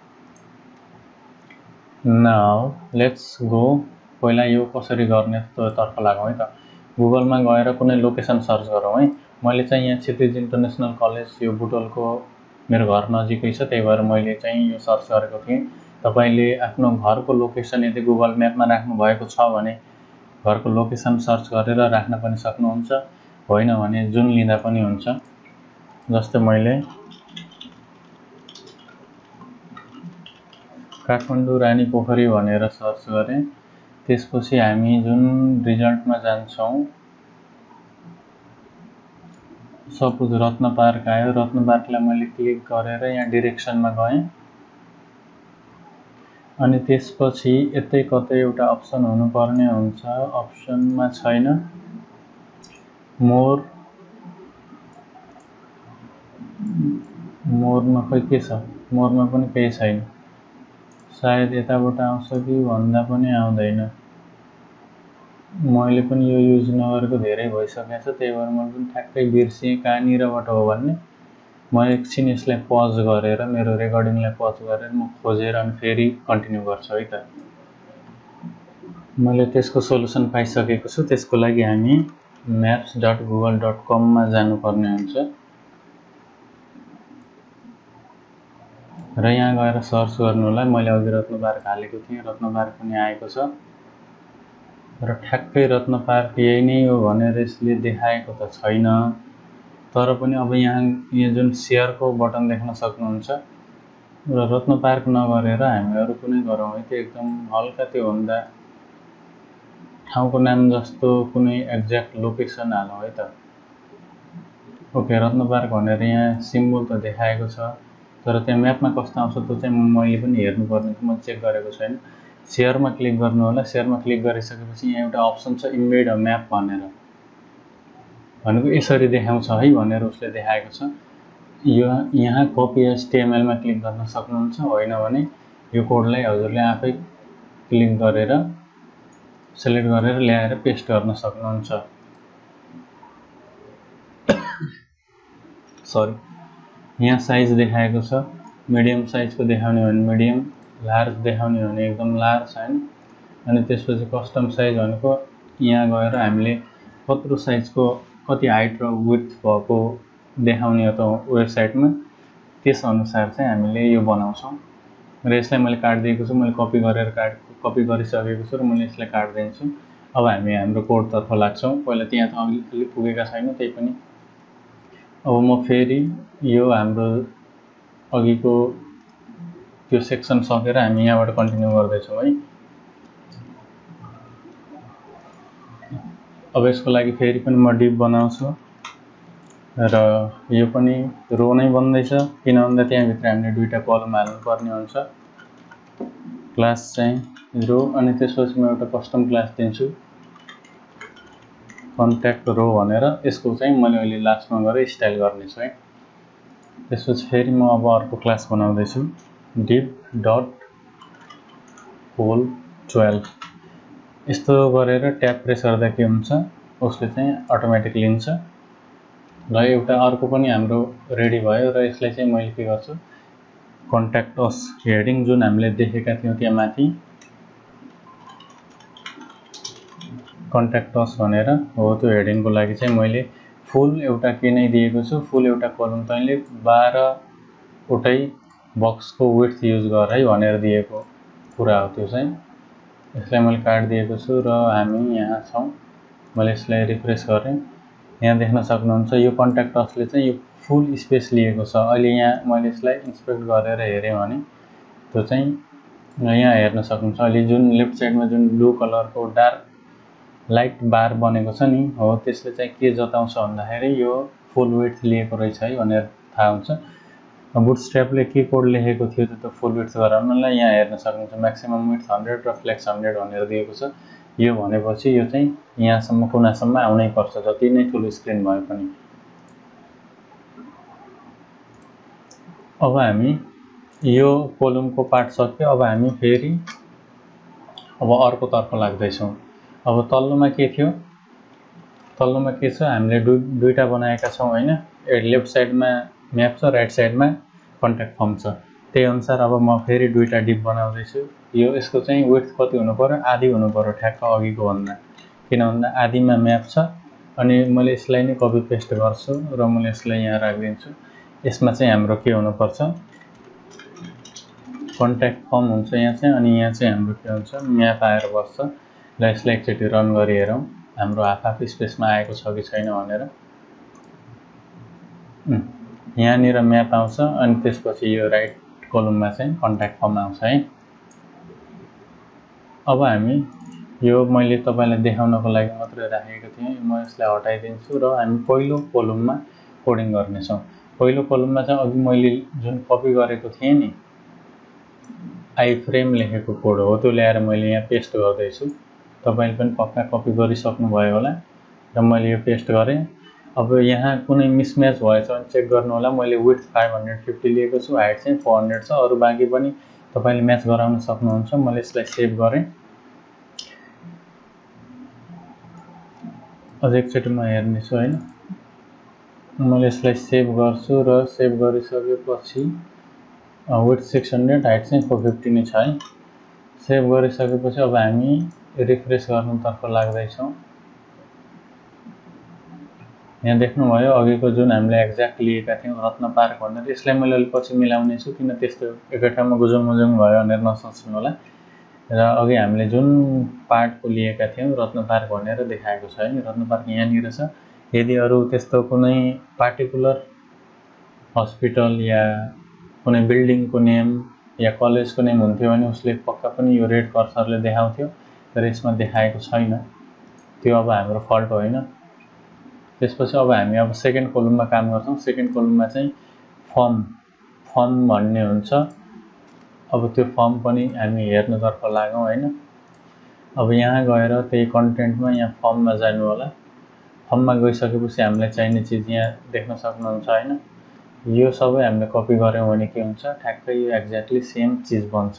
Now let's go. पहिला यो कसरी गर्ने त्यो तर्फ लागौँ है त। गुगलमा गएर कुनै लोकेसन सर्च गरौँ है। मैले चाहिँ यहाँ क्षितिज इन्टरनेसनल कलेज यो बुटोलको मेरो घर नजिकै छ, त्यही भएर मैले चाहिँ यो सर्च गरेको थिएँ। तपाईले आफ्नो घरको लोकेसन यदि गुगल म्यापमा राख्नु भएको छ भने घरको लोकेसन सर्च गरेर राख्न पनि सक्नुहुन्छ, होइन भने जुन लिँदा पनि हुन्छ। जस्तै मैले काठमाडौँ रानीपोखरी भनेर सर्च गरेँ, त्यसपछि हामी जुन रिजल्टमा जान्छौँ सपोज रत्न पार्क आयो। रत्न पार्कलाई मैले क्लिक गरेर यहाँ डिरेक्सनमा गएँ अनि त्यसपछि यतै कतै एउटा अप्सन हुनुपर्ने हुन्छ, अप्सनमा छैन। मोर मोरमा खोइ के छ, मोरमा पनि केही छैन। सायद यताबाट आउँछ कि भन्दा पनि आउँदैन। मैले पनि यो युज नगरेको धेरै भइसकेको छ, त्यही भएर मैले पनि ठ्याक्कै बिर्सेँ कहाँनिरबाट हो भन्ने। म एकछिन यसलाई पज गरेर मेरो रेकर्डिङलाई पज गरेर म खोजेर अनि फेरि कन्टिन्यू गर्छु है त। मैले त्यसको सोलुसन पाइसकेको छु। त्यसको लागि हामी म्याप्स डट गुगल डट कममा जानुपर्ने हुन्छ र यहाँ गएर सर्च गर्नुलाई मैले अघि रत्न पार्क हालेको थिएँ, रत्न पार्क पनि आएको छ र ठ्याक्कै रत्न पार्क यही नै हो भनेर यसले देखाएको त छैन। तर पनि अब यहाँ यहाँ जुन सेयरको बटन देख्न सक्नुहुन्छ र रत्न पार्क नगरेर हामी अरू कुनै गरौँ है। त्यो एकदम हल्का त्योभन्दा ठाउँको नाम जस्तो कुनै एक्ज्याक्ट लोकेसन हालौँ है त। ओके, रत्न पार्क भनेर यहाँ सिम्बल त देखाएको छ, तर त्यहाँ म्यापमा कस्तो आउँछ त्यो चाहिँ मैले पनि हेर्नुपर्ने छ, म चेक गरेको छैन। सेयरमा क्लिक गर्नु होला। सेयरमा क्लिक गरिसकेपछि यहाँ एउटा अप्सन छ इम्बेड अ म्याप भनेर, भनेको यसरी देखाउँछ है भनेर उसले देखाएको छ। यो यहाँ कपी एचटिएमएलमा क्लिक गर्न सक्नुहुन्छ, होइन भने यो कोडलाई हजुरले आफै क्लिक गरेर सेलेक्ट गरेर ल्याएर पेस्ट गर्न सक्नुहुन्छ। सरी, यहाँ साइज देखाएको छ, मिडियम साइजको देखाउने हो भने मिडियम, लार्ज देखाउने हो भने एकदम लार्ज हैन। अनि त्यसपछि कस्टम साइज भनेको यहाँ गएर हामीले कत्रो साइजको कति हाइट र विड्थ भएको देखाउने हो त वेबसाइटमा, त्यसअनुसार चाहिँ हामीले यो बनाउँछौँ। र यसलाई मैले काटिदिएको छु, मैले कपी गरेर काट कपी गरिसकेको छु र मैले यसलाई काटिदिन्छु। अब हामी हाम्रो कोडतर्फ लाग्छौँ। पहिला त्यहाँ त अलि पुगेका छैनौँ, त्यही पनि अब म फेरि यो हाम्रो अघिको त्यो सेक्सन सकेर हामी यहाँबाट कन्टिन्यू गर्दैछौँ है। अब यसको लागि फेरि पनि म डिभ बनाउँछु र यो पनि रो नै बन्दैछ, किन भन्दा त्यहाँभित्र हामीले दुईवटा कलम हाल्नुपर्ने हुन्छ। क्लास चाहिँ रो अनि त्यसपछि म एउटा कस्टम क्लास दिन्छु कन्ट्याक्ट रो भनेर। यसको चाहिँ मैले अहिले लास्टमा गएर स्टाइल गर्नेछु है। त्यसपछि फेरि म अब अर्को क्लास बनाउँदैछु डिभ डट होल ट्वेल्भ। यस्तो गरेर ट्याब प्रेस गर्दा के हुन्छ, उसले चाहिँ अटोमेटिक लिन्छ र एउटा अर्को पनि हाम्रो रेडी भयो। र यसलाई चाहिँ मैले के गर्छु, कन्ट्याक्ट अस हेडिङ जुन हामीले देखेका थियौँ त्यहाँ माथि कन्ट्याक्ट अस भनेर हो, त्यो हेडिङको लागि चाहिँ मैले फुल एउटा के नै दिएको छु, फुल एउटा कलम तैँले बाह्रवटै बक्सको विड्थ युज गर है भनेर दिएको कुरा हो त्यो चाहिँ। यसलाई मैले काटिदिएको छु र हामी यहाँ छौँ। मैले यसलाई रिफ्रेस गरेँ, यहाँ देख्न सक्नुहुन्छ यो कन्ट्याक्ट असले चाहिँ यो फुल स्पेस लिएको छ। अहिले यहाँ मैले यसलाई इन्सपेक्ट गरेर हेरेँ भने त्यो चाहिँ यहाँ हेर्न सक्नुहुन्छ। अहिले जुन लेफ्ट साइडमा जुन ब्लू कलरको डार्क लाइट बार बनेको छ नि, हो त्यसले चाहिँ के जताउँछ भन्दाखेरि यो फुल विड्थ लिएको रहेछ है भनेर थाहा हुन्छ। बुटस्ट्र्यापले के कोड लेखेको थियो त्यो फुल विड्थ गराउनलाई यहाँ हेर्न सक्नुहुन्छ, म्याक्सिमम विड्थ हन्ड्रेड र फ्लेक्स हन्ड्रेड भनेर दिएको छ। यो भनेपछि यो चाहिँ यहाँसम्म कुनासम्म आउनै पर्छ, जति नै ठुलो स्क्रिन भए पनि। अब हामी यो कोलमको पार्ट सक्यो। अब हामी फेरि अब अर्कोतर्फ लाग्दैछौँ। अब तल्लोमा के थियो, तल्लोमा के छ, हामीले दुई दुईवटा बनाएका छौँ होइन। लेफ्ट साइडमा म्याप छ, राइट साइडमा कन्ट्याक्ट फर्म छ। त्यही अनुसार अब म फेरि दुईवटा डिभ बनाउँदैछु। यो यसको चाहिँ विड्थ कति हुनु पर्यो, आधी हुनु पर्यो ठ्याक्क अघिको भन्दा, किन भन्दा आधीमा म्याप छ। अनि मैले यसलाई नै कपी पेस्ट गर्छु र मैले यसलाई यहाँ राखिदिन्छु। यसमा चाहिँ हाम्रो के हुनुपर्छ कन्ट्याक्ट फर्म हुन्छ यहाँ चाहिँ अनि यहाँ चाहिँ हाम्रो के हुन्छ म्याप आएर बस्छ ल यसलाई एकचोटि रन गरी हेरौँ हाम्रो हाफ हाफ स्पेसमा आएको छ कि छैन भनेर यहाँनिर म्याप आउँछ अनि त्यसपछि यो राइट कलममा चाहिँ कन्ट्याक्ट फर्म आउँछ है अब हामी यो मैले तपाईलाई देखाउनको लागि मात्रै राखेको थिएँ म यसलाई हटाइदिन्छु र हामी पहिलो कलममा कोडिङ गर्नेछौँ पहिलो कलममा चाहिँ अघि मैले जुन कपी गरेको थिएँ नि आई फ्रेम लेखेको कोड हो त्यो ल्याएर मैले यहाँ पेस्ट गर्दैछु तपाईले पनि पक्का कपी गरिसक्नु भयो होला र मैले यो पेस्ट गरेँ अब यहाँ कुनै मिसम्याच भएछ भने चेक गर्नु होला मैले विड्थ फाइभ हन्ड्रेड फिफ्टी लिएको छु हाइट चाहिँ फोर हन्ड्रेड छ अरु बाँकी पनि तपाईले म्याच गराउन सक्नुहुन्छ मैले यसलाई सेभ गरेँ अझ एकचोटि म हेर्नेछु हैन मैले यसलाई सेभ गर्छु र सेभ गरिसकेपछि विड्थ सिक्स हन्ड्रेड हाइट चाहिँ फोर फिफ्टी नै छ है सेभ गरिसकेपछि अब हामी रिफ्रेश गर्नुतर्फ लाग्दैछौँ यहाँ देख्नुभयो अघिको जुन हामीले एक्ज्याक्ट लिएका थियौँ रत्न पार्क भनेर यसलाई मैले अलि पछि मिलाउने छु किन त्यस्तो एकै ठाउँमा गुजुङ मुजुङ भयो भनेर नसोच्नु होला र अघि हामीले जुन पार्टको लिएका थियौँ रत्न पार्क भनेर देखाएको छ है रत्न पार्क यहाँनिर छ यदि अरु त्यस्तो कुनै पार्टिकुलर हस्पिटल या कुनै बिल्डिङको नेम या कलेजको नेम हुन्थ्यो भने उसले पक्का पनि यो रेड कर्सरले देखाउँथ्यो तर यसमा देखाएको छैन त्यो अब हाम्रो फल्ट होइन त्यसपछि अब हामी अब सेकेन्ड कलममा काम गर्छौं सेकेन्ड कलममा चाहिँ फर्म फर्म भन्ने हुन्छ अब त्यो फर्म पनि हामी हेर्नतर्फ लागौं हैन अब यहाँ गएर त्यही कन्टेन्टमा यहाँ फर्ममा जानु होला फर्ममा गइसकेपछि हामीलाई चाहिने चीज यहाँ देख्न सक्नुहुन्छ हैन यो सबै हामीले कपी गर्यौं भने के हुन्छ ठ्याक्कै यो एक्ज्याक्टली सेम चीज बन्छ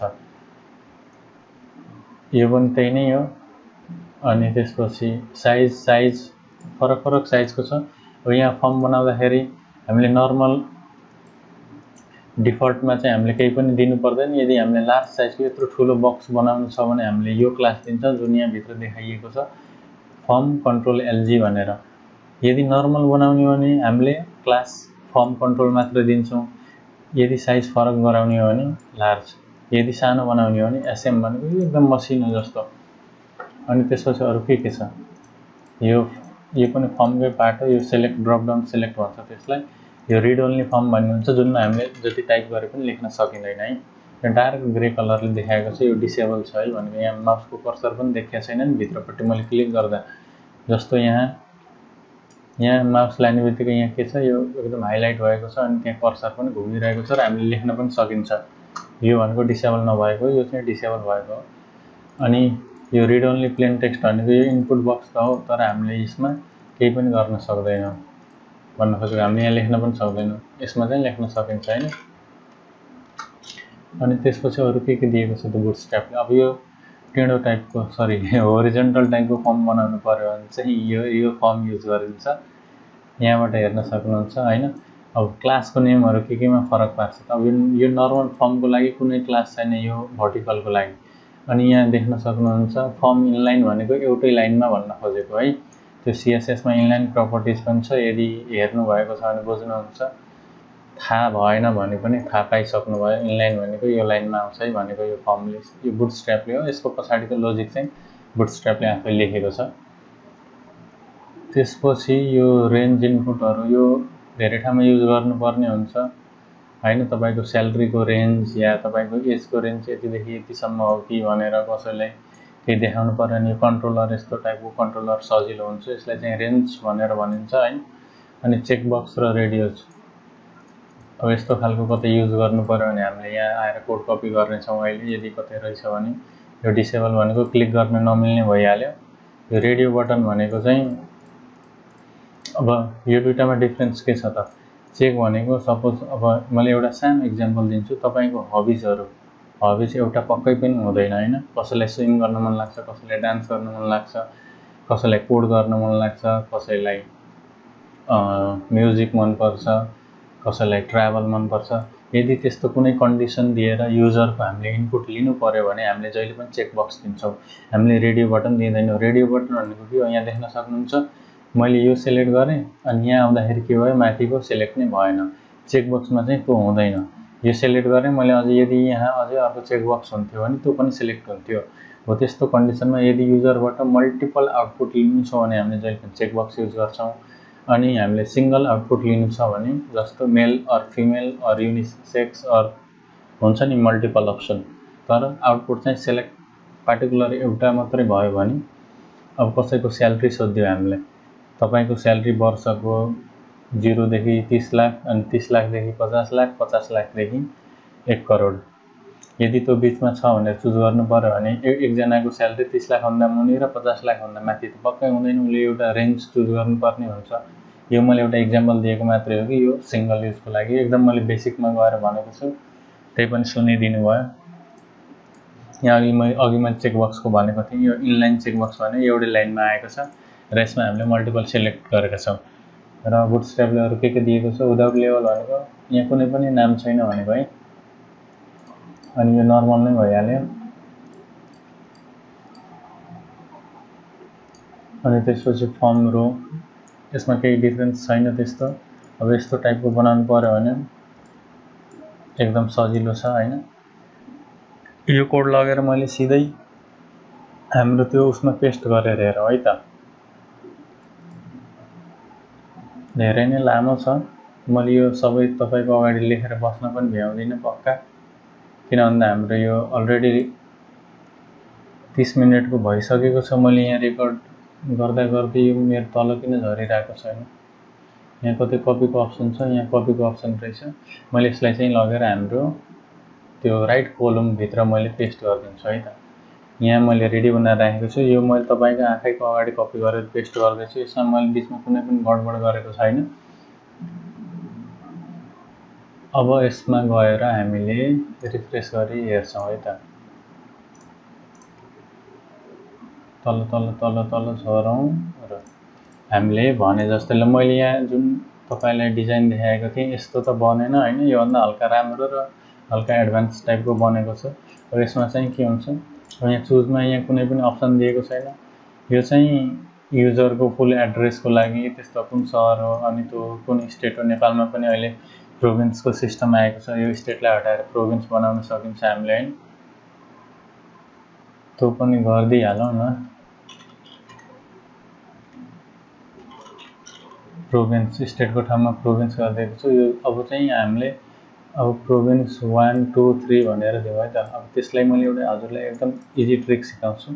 यो पनि त्यही नै हो अनि त्यसपछि साइज साइज फरक फरक साइजको छ अब यहाँ फर्म बनाउँदाखेरि हामीले नर्मल डिफल्टमा चाहिँ हामीले केही पनि दिनु पर्दैन यदि हामीले लार्ज साइजको यत्रो ठूलो बक्स बनाउनु छ भने हामीले यो क्लास दिन्छ जुन यहाँ भित्र देखाइएको छ फर्म कन्ट्रोल एलजी भनेर यदि नर्मल बनाउने हो भने हामीले क्लास फर्म कन्ट्रोल मात्र दिन्छौं यदि साइज फरक गराउने हो भने लार्ज यदि सानो बनाउने हो भने एसएम भनेको एकदम मसिनो जस्तो अनि त्यसपछि अरु के के छ यो यो पनि फर्मकै पार्ट हो यो सिलेक्ट ड्रप डाउन सिलेक्ट भन्छ त्यसलाई यो रिड ओन्ली फर्म भन्ने हुन्छ जुनमा हामीले जति टाइप गरे पनि लेख्न सकिदैन है यो डार्क ग्रे कलरले देखाएको छ यो डिसेबल छ है भनेको यहाँ माउसको कर्सर पनि देखिएको छैन नि भित्रपट्टि मैले क्लिक गर्दा जस्तो यहाँ यहाँ माउस लानेबित्तिकै यहाँ के छ यो एकदम हाइलाइट भएको छ अनि त्यहाँ कर्सर पनि घुमिरहेको छ र हामीले लेख्न पनि सकिन्छ यो भनेको डिसेबल नभएको यो चाहिँ डिसेबल भएको हो अनि यो रिड ओन्ली प्लेन टेक्स्ट भनेको यो इनपुट बक्स हो तर हामीले यसमा केही पनि गर्न सक्दैनौं भन्न खोजेको हामीले यहाँ लेख्न पनि सक्दैनौं यसमा चाहिँ लेख्न सकिन्छ हैन अनि त्यसपछि अरु के के दिएको छ त बुटस्ट्र्यापले अब यो टेढो टाइपको सरी होरिजन्टल टाइपको फर्म बनाउनु पर्यो भने चाहिँ यो यो फर्म युज गरिन्छ यहाँबाट हेर्न सक्नुहुन्छ हैन अब क्लासको नेमहरु के केमा फरक पार्छ त अब यो नर्मल फर्मको लागि कुनै क्लास छैन यो भर्टिकलको लागि अनि यहाँ देख्न सक्नुहुन्छ फर्म इनलाइन भनेको एउटै लाइनमा भन्न खोजेको है त्यो सीएसएस मा इनलाइन प्रपर्टिज पनि छ यदि हेर्नु भएको छ भने बुझ्नुहुन्छ थाहा भएन भने पनि थाहा पाइसक्नु भयो इनलाइन भनेको यो लाइनमा आउँछ है भनेको यो फर्मले यो बुटस्ट्र्यापले हो यसको पछाडीको लजिक चाहिँ बुटस्ट्र्यापले आफै लेखेको छ त्यसपछि यो रेन्ज इनपुटहरु यो धेरै ठाउँमा युज गर्नुपर्ने हुन्छ हैन तपाईको स्यालेरीको रेन्ज या तपाईको एजको रेन्ज यतिदेखि यतिसम्म हो कि भनेर कसैलाई के देखाउनु पर्यो नि कन्ट्रोलर यस्तो टाइपको कन्ट्रोलर सजिलो हुन्छ यसलाई चाहिँ रेन्ज भनेर भनिन्छ है अनि चेक बक्स र रेडियोज अब यस्तो खालको कतै युज गर्नु पर्यो भने हामीले यहाँ आएर कोड कपी गर्ने छौं अहिले यदि कतै रहेछ भने यो डिसेबल भनेको क्लिक गर्न नमिल्ने भइहाल्यो यो रेडियो बटन भनेको चाहिँ अब यो दुईटामा डिफरेन्स के छ त चेक भनेको सपोज अब मैले एउटा सानो एक्जाम्पल दिन्छु तपाईको हबीजहरु हबीज एउटा पक्कै पनि हुँदैन हैन कसैलाई स्विम गर्न मन लाग्छ कसैलाई डान्स गर्न मन लाग्छ कसैलाई कोड गर्न मन लाग्छ कसैलाई अ म्युजिक मन पर्छ कसैलाई ट्राभल मन पर्छ यदि त्यस्तो कुनै कन्डिसन दिएर युजरको हामीले इनपुट लिनु पर्यो भने हामीले जहिले पनि चेक बक्स दिन्छौं हामीले रेडियो बटन दिदैनौं रेडियो बटन भनेको के हो यहाँ देख्न सक्नुहुन्छ मैले यो सिलेक्ट गरे अनि यहाँ आउँदाखेरि के भयो माथिको सिलेक्ट नै भएन चेकबक्समा चाहिँ त्यो हुँदैन। यो सेलेक्ट गरेँ मैले, अझै यदि यहाँ अझै अर्को चेकबक्स हुन्थ्यो भने त्यो पनि सिलेक्ट हुन्थ्यो। हो त्यस्तो कन्डिसनमा यदि युजरबाट मल्टिपल आउटपुट लिनु छ भने हामीले जहिले पनि चेकबक्स युज गर्छौँ। अनि हामीले सिंगल आउटपुट लिनु छ भने जस्तो male or female or unisex or हुन्छ नि मल्टिपल अप्सन, तर आउटपुट चाहिँ सेलेक्ट पार्टिकुलर एउटा मात्रै भयो भने, अब कसैको स्यालेरी सोध्यो हामीले, तपाईको स्यालेरी वर्षको जिरोदेखि तीस लाख अनि तीस लाखदेखि पचास लाख पचास लाखदेखि एक करोड, यदि त्यो बिचमा छ भनेर चुज गर्नु पर्यो भने एकजनाको स्यालेरी तीस लाखभन्दा मुनि र पचास लाखभन्दा माथि त पक्कै हुँदैन, उसले एउटा रेन्ज चुज गर्नुपर्ने हुन्छ। यो मैले एउटा इक्जाम्पल दिएको मात्रै हो कि यो सिंगल युजको लागि, एकदम मैले बेसिकमा गएर भनेको छु, त्यही पनि सुनिदिनु भयो। यहाँ अघि मैले अघि मैले चेकबक्सको भनेको थिएँ, यो इनलाइन चेकबक्स भने एउटै लाइनमा आएको छ र यसमा हामीले मल्टिपल सिलेक्ट गरेका छौँ। र बुटस्ट्र्यापले अरू के के दिएको छ, विदाउट लेभल भनेको यहाँ कुनै पनि नाम छैन भनेको है, अनि यो नर्मल नै भइहाल्यो। अनि त्यसपछि फर्म रो, यसमा केही डिफरेन्स छैन त्यस्तो। अब यस्तो टाइपको बनाउनु पर्यो भने एकदम सजिलो छ हैन। यो कोड लगेर मैले सिधै हाम्रो त्यो उसमा पेस्ट गरेर हेरौँ है त। धेरै नै लामो छ, मैले यो सबै तपाईको अगाडि लेखेर बस्न पनि भ्याउँदिनँ पक्का, किन भन्दा हाम्रो यो अलरेडी तीस मिनटको भइसकेको छ। मैले यहाँ रेकर्ड गर्दा गर्दै यो मेरो तल किन झरिरहेको छैन, यहाँ कतै कपीको अप्सन छ, यहाँ कपीको अप्सन रहेछ। मैले यसलाई चाहिँ लगेर हाम्रो त्यो राइट कोलम भित्र मैले पेस्ट गरिदिन्छु है त। यहाँ मैले रेडी बनाएर राखेको छु, यो मैले तपाईको आँखाको अगाडि कपी गरेर पेस्ट गर्दैछु। यसमा मैले बिचमा कुनै पनि गडबड गरेको छैन। अब यसमा गएर हामीले रिफ्रेश गरी हेर्छौँ है त। तल तल तल तल झरौँ र हामीले भने जस्तै, ल मैले यहाँ जुन तपाईलाई डिजाइन देखाएको थिएँ यस्तो त बनेन हैन, यो भन्दा हल्का राम्रो र हल्का एडभान्स टाइपको बनेको छ। अब यसमा चाहिँ के हुन्छ, अब यहाँ चुजमा यहाँ कुनै पनि अप्सन दिएको छैन। यो चाहिँ युजरको फुल एड्रेसको लागि, त्यस्तो कुन सहर हो अनि त्यो कुन स्टेट हो, नेपालमा पनि अहिले प्रोभिन्सको सिस्टम आएको छ, यो स्टेटलाई हटाएर प्रोभिन्स बनाउन सकिन्छ हामीले हैन। त्यो पनि गरिदिइहालौँ न, प्रोभिन्स स्टेटको ठाउँमा प्रोभिन्स गरिदिएको छु। यो अब चाहिँ हामीले अब प्रोभिन्स वान टू थ्री भनेर दिउँ है त। अब त्यसलाई मैले एउटा हजुरलाई एकदम इजी ट्रिक सिकाउँछु।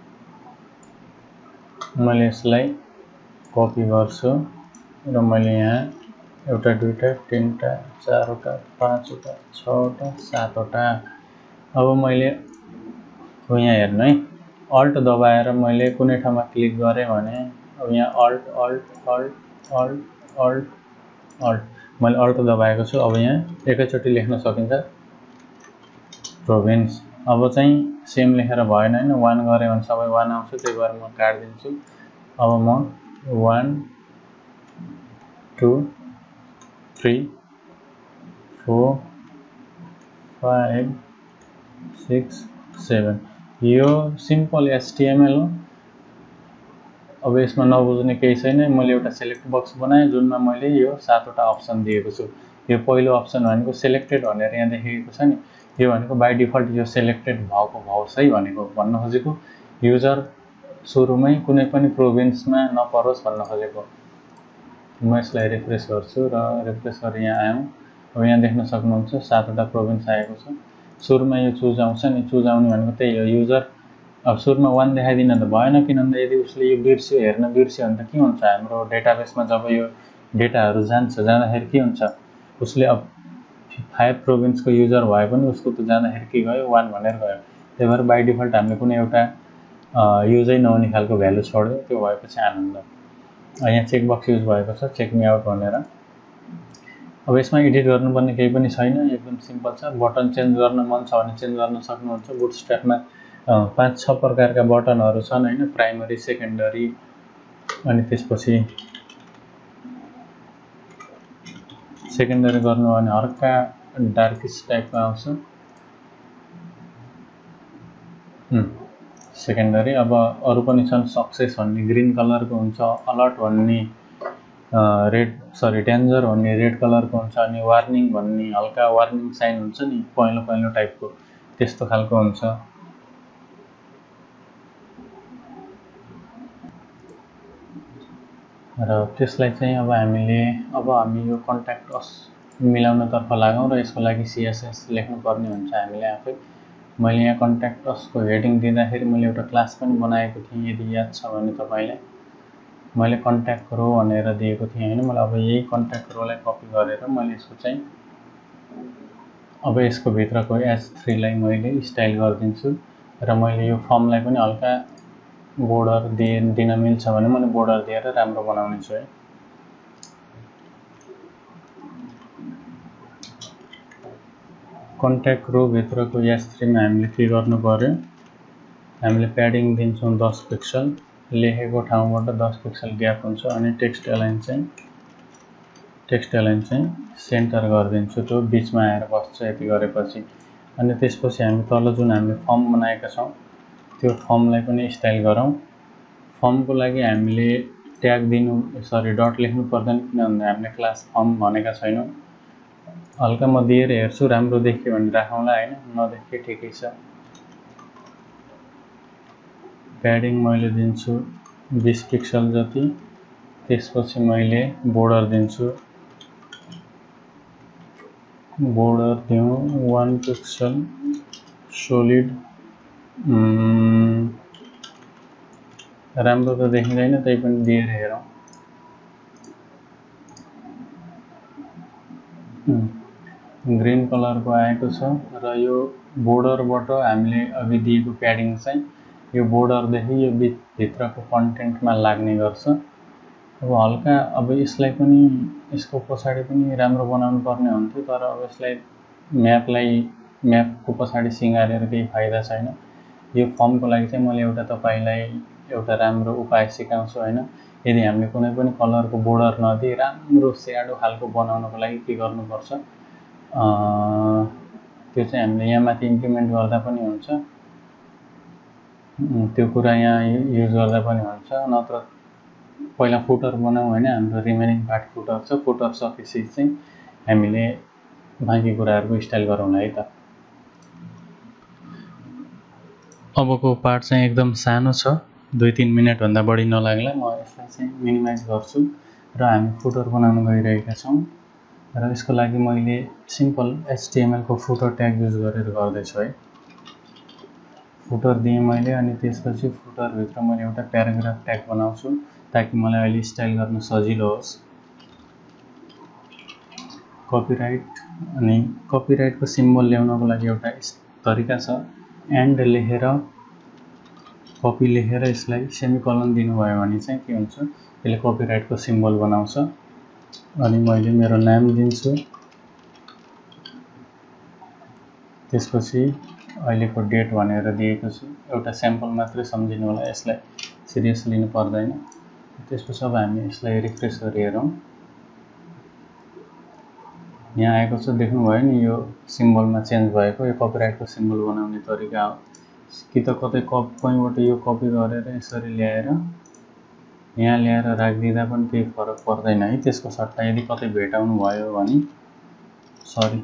मैले यसलाई कपी गर्छु र मैले यहाँ एउटा दुईटा तीनटा चारवटा पाँचवटा छवटा सातवटा, अब मैले यहाँ हेर्नु है, अल्ट दबाएर मैले कुनै ठाउँमा क्लिक गरेँ भने अब यहाँ alt alt alt alt alt alt मैले अल्ट दबाएको छु। अब यहाँ एकैचोटि लेख्न सकिन्छ प्रोभिन्स। अब चाहिँ सेम लेखेर भएन हैन, वान गरे भने सबै वान आउँछ, त्यही भएर म काट्दिन्छु। अब म one two three four five six seven, यो सिम्पल एचटिएमएल हो। अब यसमा नबुझ्ने केही छैन, मैले एउटा सेलेक्ट बक्स बनाएँ जुनमा मैले यो सातवटा अप्सन दिएको छु। यो पहिलो अप्सन भनेको सेलेक्टेड भनेर यहाँ देखेको छ नि, यो भनेको बाई डिफल्ट यो सेलेक्टेड भएको भाउस है भनेको, भन्न खोजेको युजर सुरुमै कुनै पनि प्रोभिन्समा नपरोस् भन्न खोजेको। म यसलाई रिफ्रेश गर्छु र रिफ्रेश गरेर यहाँ आयौँ। अब यहाँ देख्न सक्नुहुन्छ सातवटा प्रोभिन्स आएको छ। सुरुमा यो चुज आउँछ नि, चुज आउने भनेको त्यही हो। युजर अब सुरुमा वान देखाइदिन त भएन, किन भन्दा यदि उसले यो बिर्स्यो हेर्न बिर्स्यो भने त के हुन्छ, हाम्रो डेटाबेसमा जब यो डेटाहरू जान्छ, जाँदाखेरि के हुन्छ, उसले अब फाइभ प्रोभिन्सको युजर भए पनि उसको त जाँदाखेरि के गयो, वान भनेर गयो। त्यही भएर बाई डिफल्ट हामीले कुनै एउटा युजै नहुने खालको भ्यालु छोड्यो, त्यो भएपछि आनन्द। यहाँ चेकबक्स युज भएको छ, चेक मी आउट भनेर। अब यसमा एडिट गर्नुपर्ने केही पनि छैन, एकदम सिम्पल छ। बटन चेन्ज गर्न मन छ भने चेन्ज गर्न सक्नुहुन्छ। बुटस्ट्र्यापमा पाँच छ प्रकारका बटनहरू छन् हैन, प्राइमरी सेकेन्डरी अनि त्यसपछि सेकेन्डरी गर्नु भने हल्का डार्किस टाइपको आउँछ सेकेन्डरी। अब अरू पनि छन्, सक्सेस भन्ने ग्रीन कलरको हुन्छ, अलर्ट भन्ने रेड सरी डेन्जर भन्ने रेड कलरको हुन्छ अनि वार्निङ भन्ने हल्का वार्निङ साइन हुन्छ नि पहेँलो पहेँलो टाइपको त्यस्तो खालको हुन्छ। र त्यसलाई चाहिँ अब हामीले अब हामी यो कन्ट्याक्ट अस मिलाउनतर्फ लागौँ र यसको लागि सीएसएस लेख्नुपर्ने हुन्छ हामीले आफै। मैले यहाँ कन्ट्याक्ट असको हेडिङ दिँदाखेरि मैले एउटा क्लास पनि बनाएको थिएँ, यदि याद छ भने तपाईँलाई। मैले कन्ट्याक्ट रो भनेर दिएको थिएँ हैन। मैले अब यही कन्ट्याक्ट रोलाई कपी गरेर मैले यसको चाहिँ अब यसको भित्रको एच थ्री लाई मैले स्टाइल गरिदिन्छु र मैले यो फर्मलाई पनि हल्का बोर्डर दिए दिन मिल्छ भने मैले बोर्डर दिएर राम्रो बनाउने छु है। कन्ट्याक्ट रो भित्रको एच थ्री मा हामीले के गर्नु पर्यो, हामीले प्याडिङ दिन्छौँ दस पिक्सल, लेखेको ठाउँबाट दस पिक्सल ग्याप हुन्छ अनि टेक्स्ट एलाइन चाहिँ टेक्स्ट एलाइन चाहिँ सेन्टर गरिदिन्छु, त्यो बिचमा आएर बस्छ यति गरेपछि। अनि त्यसपछि हामी तल जुन हामीले फर्म बनाएका छौँ त्यो फर्मलाई पनि स्टाइल गरौँ। फर्मको लागि हामीले ट्याग दिनु सरी डट लेख्नु पर्दैन, किनभने हामीले क्लास फर्म भनेका छैनौँ। हल्का म दिएर हेर्छु, राम्रो देखियो भने राखौँला हैन, नदेखे ठिकै छ। प्याडिङ मैले दिन्छु बीस पिक्सल जति, त्यसपछि मैले बोर्डर दिन्छु, बोर्डर दिउँ वन पिक्सल सोलिड। राम्रो त देखिँदैन, त्यही पनि दिएर हेरौँ। ग्रीन कलरको आएको छ र यो बोर्डरबाट हामीले अघि दिएको प्याडिङ चाहिँ यो बोर्डरदेखि यो भित्रको कन्टेन्टमा लाग्ने गर्छ। अब हल्का अब यसलाई पनि यसको पछाडि पनि राम्रो बनाउनु पर्ने हुन्थ्यो, तर अब यसलाई म्यापलाई म्यापको पछाडि सिँगारेर केही फाइदा छैन। यो फर्मको लागि चाहिँ मैले एउटा तपाईलाई एउटा राम्रो उपाय सिकाउँछु हैन। यदि हामीले कुनै पनि कलरको बोर्डर नदिई राम्रो स्याडो खालको बनाउनको लागि के गर्नुपर्छ, त्यो चाहिँ हामीले यहाँ माथि इम्प्लिमेन्ट गर्दा पनि हुन्छ, त्यो कुरा यहाँ युज गर्दा पनि हुन्छ। नत्र पहिला फुटर बनाऊ हैन, हाम्रो रिमेनिङ पार्ट फुटर छ, फुटर सकेपछि चाहिँ हामीले बाँकी कुराहरुको स्टाइल गरौँला है त। अबको पार्ट चाहिँ एकदम सानो छ, दुई तीन मिनट भन्दा बढी नलाग्ला। म यसलाई चाहिँ मिनिमाइज गर्छु र हामी फुटर बनाउन गइरहेका छौं र यसको लागि मैले सिम्पल एचटीएमएल को फुटर ट्याग युज गरेर गर्दैछु है। फुटर दिएँ मैले अनि त्यसपछि फुटर भित्र मैले एउटा प्याराग्राफ ट्याग बनाउँछु ताकि मलाई अहिले स्टाइल गर्न सजिलो होस्। कपिराइट अनि कपिराइटको सिम्बल ल्याउनको लागि एउटा तरिका छ, एन्ड लेखेर कपी लेखेर यसलाई सेमिकोलन दिनुभयो भने चाहिँ के हुन्छ, यसले कपिराइटको सिम्बल बनाउँछ। अनि मैले मेरो नाम दिन्छु, त्यसपछि अहिलेको डेट भनेर दिएको छु, एउटा स्याम्पल मात्रै सम्झिनु होला, यसलाई सिरियस लिनु पर्दैन। त्यसपछि अब हामी यसलाई रिफ्रेश गरी हेरौँ। यहाँ आएको छ, देख्नुभयो नि यो सिम्बलमा चेन्ज भएको, यो कपिराइटको सिम्बल बनाउने तरिका हो। कि त कतै कप कहीँबाट यो कपी गरेर यसरी ल्याएर यहाँ ल्याएर राखिदिँदा पनि केही फरक पर्दैन है। त्यसको सट्टा यदि कतै भेटाउनु भयो भने सरी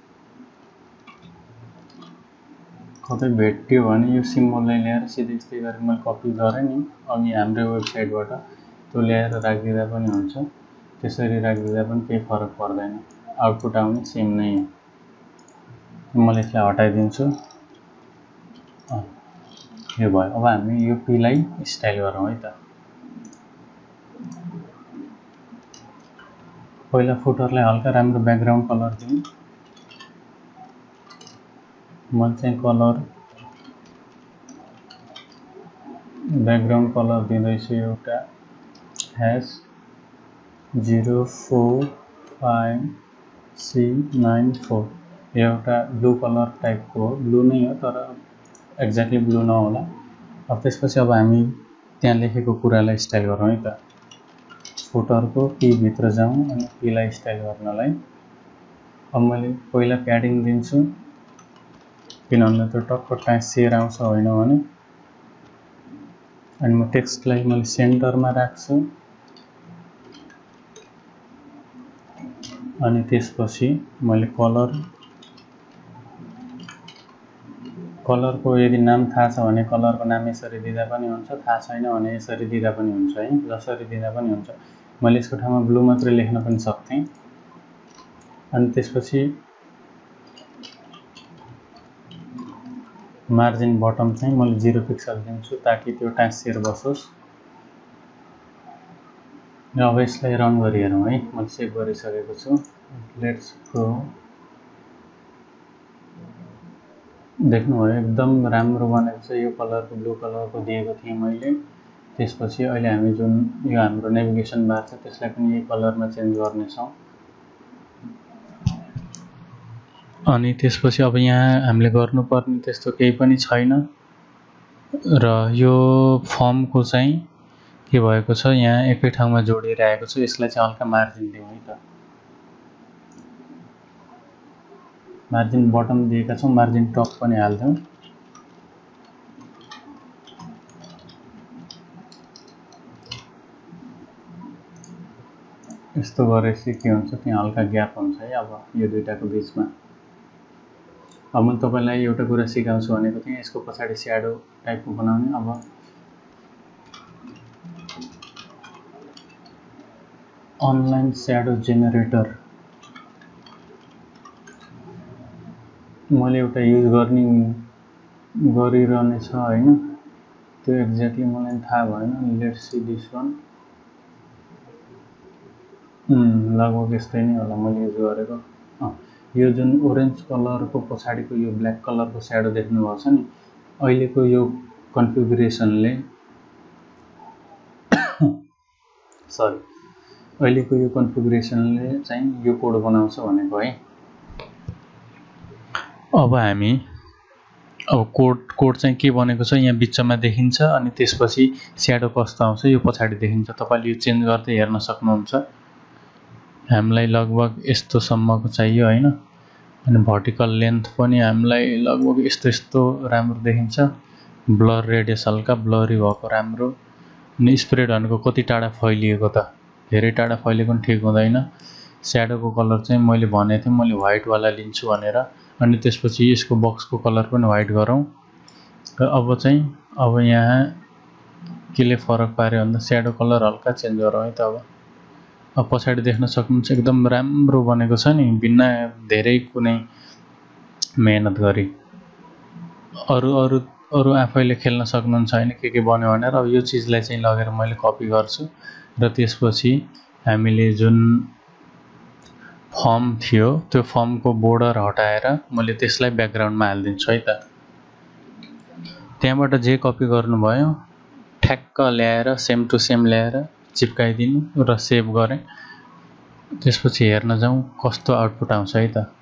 कतै भेट्यो भने यो सिम्बललाई ल्याएर सिधै यस्तै गरेर मैले कपी गरेँ नि अघि हाम्रो वेबसाइटबाट, त्यो ल्याएर राखिदिँदा पनि हुन्छ। त्यसरी राखिदिँदा पनि केही फरक पर्दैन, आउटपुट आउने सेम नै हो। मैले यसलाई हटाइदिन्छु, यो भयो। अब हामी यो पी लाई स्टाइल गरौँ है त। पहिला फुटरलाई हल्का राम्रो ब्याकग्राउन्ड कलर दिउँ। म चाहिँ कलर ब्याकग्राउन्ड कलर दिँदैछु एउटा hash zero four five C nine four, एउटा ब्लू कलर टाइपको हो, ब्लू नै हो तर एक्ज्याक्टली ब्लू नहोला। अब त्यसपछि अब हामी त्यहाँ लेखेको कुरालाई स्टाइल गरौँ है त। फुटरको पी भित्र जाउँ अनि पी लाई स्टाइल गर्नलाई अब मैले पहिला प्याडिङ दिन्छु, किनभने त्यो टक्क टाँसिएर आउँछ होइन भने। अनि म टेक्स्टलाई मैले सेन्टरमा राख्छु अनि त्यसपछि मैले कलर कलरको यदि नाम थाहा छ भने कलरको नाम यसरी दिँदा पनि हुन्छ, थाहा छैन भने यसरी दिँदा पनि हुन्छ है, जसरी दिँदा पनि हुन्छ। मैले यसको ठाउँमा ब्लू मात्रै लेख्न पनि सक्थेँ। अनि त्यसपछि मार्जिन बटम चाहिँ मैले जीरो पिक्सल दिन्छु ताकि त्यो टाँसिएर बसोस्। अब यसलाई रन गरी हेरौँ है। मैले सेभ गरिसकेको छु। Let's go. देख्नुभयो एकदम राम्रो बनेको छ। यो कलरको ब्लू कलरको दिएको थिएँ मैले। त्यसपछि अहिले हामी जुन यो हाम्रो नेभिगेसन बार छ त्यसलाई पनि यही कलरमा चेन्ज गर्नेछौँ। अनि त्यसपछि अब यहाँ हामीले गर्नुपर्ने त्यस्तो केही पनि छैन र यो फर्मको चाहिँ के भएको छ, यहाँ एकै ठाउँमा जोडिएर आएको छ। यसलाई चाहिँ हल्का मार्जिन दिउँ है त। मार्जिन बटम दिएका छौँ, मार्जिन टप पनि हाल्छौँ। यस्तो गरेपछि के हुन्छ, त्यहाँ हल्का ग्याप हुन्छ है अब यो दुईटाको बिचमा। अब मैले तपाईलाई एउटा कुरा सिकाउँछु भनेको थिएँ, यसको पछाडि स्याडो टाइपको बनाउने। अब अनलाइन स्याडो जेनेरेटर मैले एउटा युज गर्ने गरिरहने छ हैन, त्यो एक्ज्याक्टली मलाई थाहा भएन। Let's see this one. लगभग यस्तै नै होला मैले युज गरेको। यो जुन ओरेन्ज कलरको पछाडिको यो ब्ल्याक कलरको स्याडो देख्नुभएको छ नि, अहिलेको यो कन्फिगुरेसनले सरी अहिलेको यो कन्फिगुरेसनले चाहिँ यो कोड बनाउँछ भनेको है। अब हामी अब कोड कोड चाहिँ के बनेको छ यहाँ बिचमा देखिन्छ। अनि त्यसपछि स्याडो कस्तो आउँछ यो पछाडि देखिन्छ। तपाईले यो चेन्ज गर्दै हेर्न सक्नुहुन्छ। हामीलाई लगभग यस्तो सम्मको चाहियो हैन। अनि भर्टिकल लेन्थ पनि हामीलाई लगभग यस्तो यस्तो राम्रो देखिन्छ। ब्लर रेडियस हल्का ब्लरी भएको राम्रो। अनि स्प्रेड भनेको कति टाढा फैलिएको त, धेरै टाढा फैलिएको पनि ठिक हुँदैन। स्याडोको कलर चाहिँ मैले भनेको थिएँ मैले व्हाइट वाला लिन्छु भनेर। अनि त्यसपछि यसको बक्सको कलर पनि व्हाइट गरौँ। र अब चाहिँ अब यहाँ केले फरक पार्यो भन्दा स्याडो कलर हल्का चेन्ज गरौँ है त। अब अब पछाडि देख्न सक्नुहुन्छ एकदम राम्रो बनेको छ नि, बिना धेरै कुनै मेहनत गरी। अरु अरु अरु आफैले खेल्न सक्नुहुन्छ हैन के के बन्यो भनेर। अब यो चीजलाई चाहिँ लगेर मैले कपी गर्छु र त्यसपछि हामीले जुन फर्म थियो त्यो फर्मको बोर्डर हटाएर मैले त्यसलाई ब्याकग्राउन्डमा हाल्दिन्छु है त। त्यहाँबाट जे कपी गर्नुभयो ठ्याक्क ल्याएर सेम टु सेम ल्याएर चिपकाइदिनु र सेभ गरे। त्यसपछि हेर्न जाउँ कस्तो आउटपुट आउँछ है त।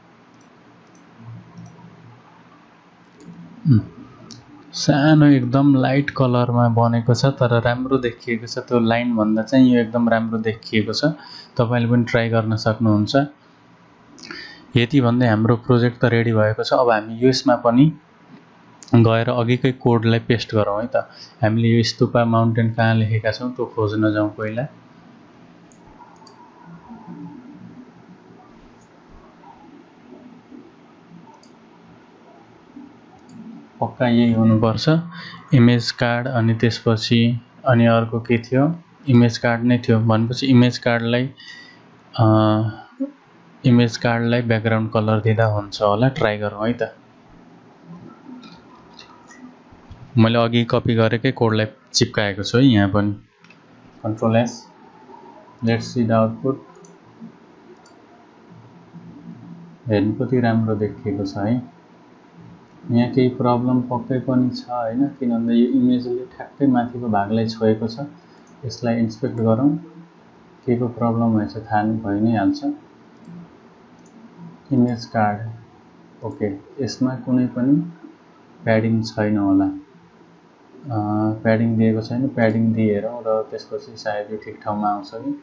सानो एकदम लाइट कलरमा बनेको छ तर राम्रो देखिएको छ। त्यो लाइन भन्दा चाहिँ यो एकदम राम्रो देखिएको छ। तपाईले पनि ट्राई गर्न सक्नुहुन्छ। यति भन्दै हाम्रो प्रोजेक्ट त रेडी भएको छ। अब हामी यसमा पनि गएर अघिकै कोडलाई पेस्ट गरौँ है त। हामीले यो स्तूपा माउन्टेन कहाँ लेखेका छौं त्यो खोज्न जाउँ पहिला। पक्का यही हुनुपर्छ। इमेज कार्ड अनि त्यसपछि अनि अर्को के थियो, इमेज कार्ड नै थियो भनेपछि इमेज कार्डलाई अ इमेज कार्डलाई ब्याकग्राउन्ड कलर दिँदा हुन्छ होला। ट्राई गरौँ है त। मैले अघि कपी गरेकै कोडलाई चिपकाएको छु है यहाँ पनि। Control S. Let's see the output. हेर्नु कति राम्रो देखिएको छ है। यहाँ केही प्रब्लम पक्कै पनि छ हैन, किनभने यो इमेजले ठ्याक्कै माथिको भागलाई छोएको छ। यसलाई इन्स्पेक्ट गरौँ केको प्रब्लम भएछ थाहा भइ नै हाल्छ। इमेज कार्ड ओके, यसमा कुनै पनि प्याडिङ छैन होला। प्याडिङ दिएको छैन, प्याडिङ दिएर र त्यसपछि सायद यो ठिक ठाउँमा आउँछ कि।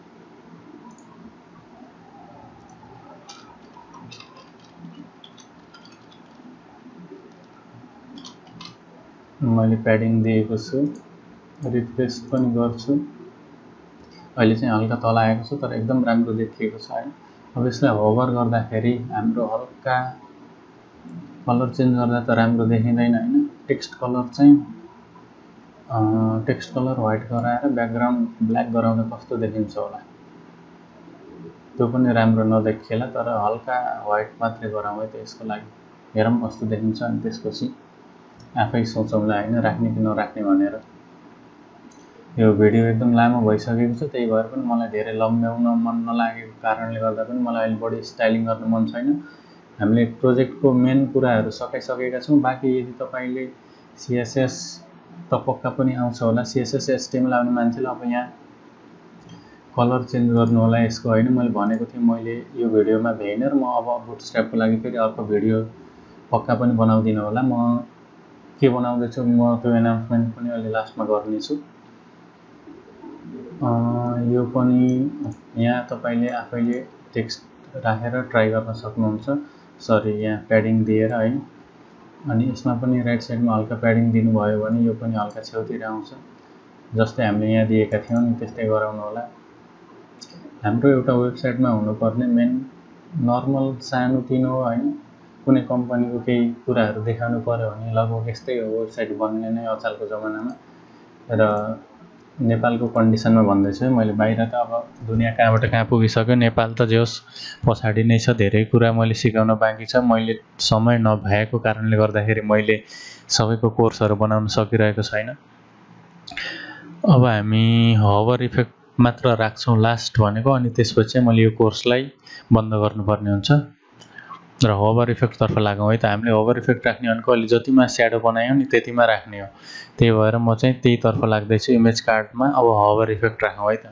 मैले प्याडिङ दिएको छु, रिफ्रेश पनि गर्छु। अहिले चाहिँ हल्का तल आएको छ तर एकदम राम्रो देखिएको छ है। अब यसलाई होभर गर्दाखेरि हाम्रो हल्का कलर चेन्ज गर्दा त राम्रो देखिँदैन हैन। टेक्स्ट कलर चाहिँ टेक्स्ट कलर व्हाइट गराएर ब्याकग्राउन्ड ब्ल्याक गराउँदा कस्तो देखिन्छ होला, त्यो पनि राम्रो नदेखिएला, तर हल्का व्हाइट मात्रै गराउँ है त यसको लागि, हेरौँ कस्तो देखिन्छ। अनि त्यसपछि आफै सोचौँला हैन राख्ने कि नराख्ने भनेर। यो भिडियो एकदम लामो भइसकेको छ, त्यही भएर पनि मलाई धेरै लम्ब्याउन मन नलागेको कारणले गर्दा पनि मलाई अहिले बढी स्टाइलिङ गर्न मन छैन। हामीले प्रोजेक्टको मेन कुराहरू सकाइसकेका छौँ। बाँकी यदि तपाईले सीएसएस त पक्का पनि आउँछ होला, सीएसएस एचटीएमएल आउने मान्छेले अब यहाँ कलर चेन्ज गर्नु होला यसको हैन। मैले भनेको थिएँ मैले यो भिडियोमा भ्याइन र म अब बुटस्ट्र्यापको लागि फेरि अर्को भिडियो पक्का पनि बनाउँदिन होला। म के बनाउँदैछु म त्यो एनाउन्समेन्ट पनि अहिले लास्टमा गर्नेछु। यो पनि यहाँ तपाईले आफैले टेक्स्ट राखेर ट्राई गर्न सक्नुहुन्छ। सरी यहाँ प्याडिङ दिएर है। अनि यसमा पनि राइट साइडमा हल्का प्याडिङ दिनुभयो भने यो पनि हल्का छेउतिर आउँछ, जस्तै हामीले यहाँ दिएका थियौँ नि त्यस्तै गराउनु होला। हाम्रो एउटा वेबसाइटमा हुनुपर्ने मेन नर्मल सानोतिनो हैन, कुनै कम्पनीको केही कुराहरू देखाउनु पर्यो भने लगभग यस्तै हो वेबसाइट बन्ने नै अचेलको जमानामा। र नेपालको कन्डिसनमा भन्दैछु है मैले, बाहिर त अब दुनिया कहाँबाट कहाँ पुगिसक्यो, नेपाल त जे होस् पछाडि नै छ। धेरै कुरा मैले सिकाउन बाँकी छ। मैले समय नभएको कारणले गर्दाखेरि मैले सबैको कोर्सहरू बनाउन सकिरहेको छैन। अब हामी होभर इफेक्ट मात्र राख्छौँ लास्ट भनेको, अनि त्यसपछि मैले यो कोर्सलाई बन्द गर्नुपर्ने हुन्छ र होभर इफेक्ट तर्फ लागौँ है त। हामीले होभर इफेक्ट राख्ने भनेको अलि जतिमा स्याडो बनायौँ नि त्यतिमा राख्ने हो। त्यही भएर म चाहिँ त्यही तर्फ लाग्दैछु इमेज कार्डमा। अब होभर इफेक्ट राखौँ है त।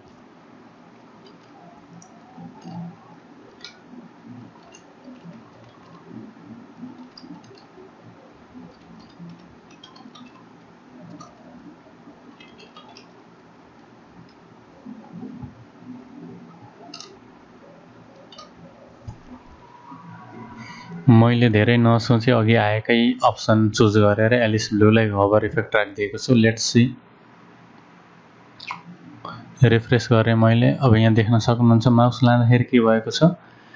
मैले धेरै नसोचे अघि आएकै अप्सन चुज गरेर एलिस ब्लूलाई होभर इफेक्ट राखिदिएको छु। लेट्स सी, रिफ्रेस गरेँ मैले। अब यहाँ देख्न सक्नुहुन्छ माउस लाँदाखेरि के भएको छ,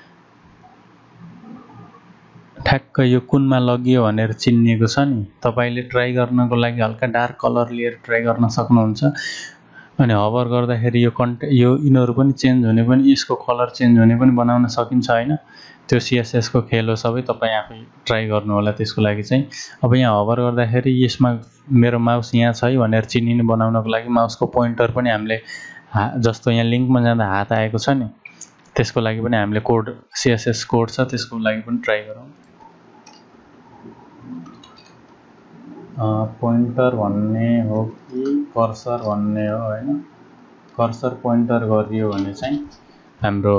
ठ्याक्क यो कुनमा लगियो भनेर चिनिएको छ नि। तपाईले ट्राई गर्नको लागि हल्का डार्क कलर लिएर ट्राई गर्न सक्नुहुन्छ। अनि होभर गर्दाखेरि यो कन्टे यो यिनीहरू पनि चेन्ज हुने पनि, यसको कलर चेन्ज हुने पनि बनाउन सकिन्छ हैन। त्यो सीएसएस को खेल हो सबै, तपाईँ आफै ट्राई गर्नु होला त्यसको लागि चाहिँ। अब यहाँ होभर गर्दाखेरि यसमा मेरो माउस यहाँ छ है भनेर चिनिने बनाउनको लागि माउसको पोइन्टर पनि हामीले हा जस्तो यहाँ लिङ्कमा जाँदा हात आएको छ नि, त्यसको लागि पनि हामीले कोड सीएसएस कोड छ, त्यसको लागि पनि ट्राई गरौँ। पोइन्टर भन्ने हो कि कर्सर भन्ने हो हैन। कर्सर पोइन्टर गरियो भने चाहिँ हाम्रो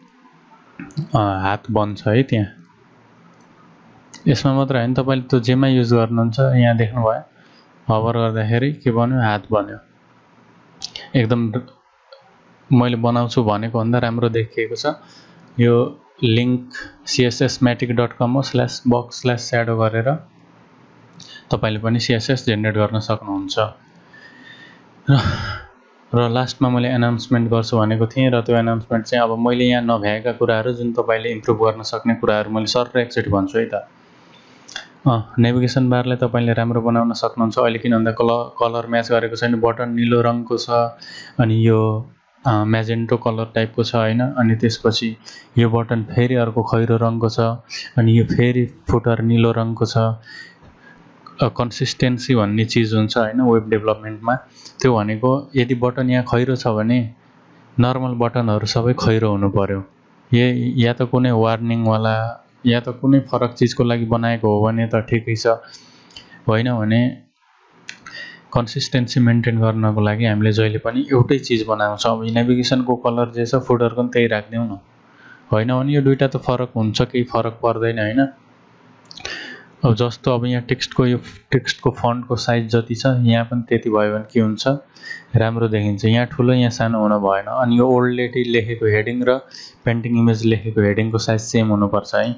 हात बन्छ है त्यहाँ। यसमा मात्र हैन, तपाईले त्यो जेमा युज गर्नुहुन्छ यहाँ देख्नुभयो होभर गर्दाखेरि के बन्यो, हात बन्यो। एकदम मैले बनाउँछु भनेको भन्दा राम्रो देखिएको छ। यो लिङ्क सीएसएसमेटिक डट कम हो स्ल्यास बक्स स्ल्यास स्याडो गरेर तपाईले पनि सीएसएस जेनेरेट गर्न सक्नुहुन्छ। र र लास्टमा मैले एनाउन्समेन्ट गर्छु भनेको थिएँ, र त्यो एनाउन्समेन्ट चाहिँ अब मैले यहाँ नभ्याएका कुराहरू जुन तपाईले इम्प्रुभ गर्न सक्ने कुराहरू मैले सर एकचोटि भन्छु है त। नेभिगेसन बारलाई तपाईले राम्रो बनाउन सक्नुहुन्छ। अहिले किन भन्दा कलर कलर म्याच गरेको छैन, बटन निलो रङको छ अनि यो म्याजेन्टो कलर टाइपको छ हैन। अनि त्यसपछि यो बटन फेरि अर्को खैरो रङको छ, अनि यो फेरि फुटर निलो रङको छ। कन्सिस्टेन्सी भन्ने चिज हुन्छ हैन वेब डेभलपमेन्टमा, त्यो भनेको यदि बटन यहाँ खैरो छ भने नर्मल बटनहरू सबै खैरो हुनु पर्यो। ये या त कुनै वार्निङ वाला या त कुनै फरक चिजको लागि बनाएको हो भने त ठिकै छ, होइन भने कन्सिस्टेन्सी मेन्टेन गर्नको लागि हामीले जहिले पनि एउटै चिज बनाउँछौँ। अब नेभिगेसनको कलर जे छ फुटरको पनि त्यही राख्दिउँ न, होइन भने यो दुईटा त फरक हुन्छ, केही फरक पर्दैन हैन। अब जस्तो अब यहाँ टेक्स्टको यो टेक्स्टको फन्टको साइज जति छ यहाँ पनि त्यति भयो भने के हुन्छ, राम्रो देखिन्छ। यहाँ ठुलो यहाँ सानो हुन भएन। अनि यो ओल्ड लेडी लेखेको हेडिङ र पेन्टिङ इमेज लेखेको हेडिङको साइज सेम हुनुपर्छ है।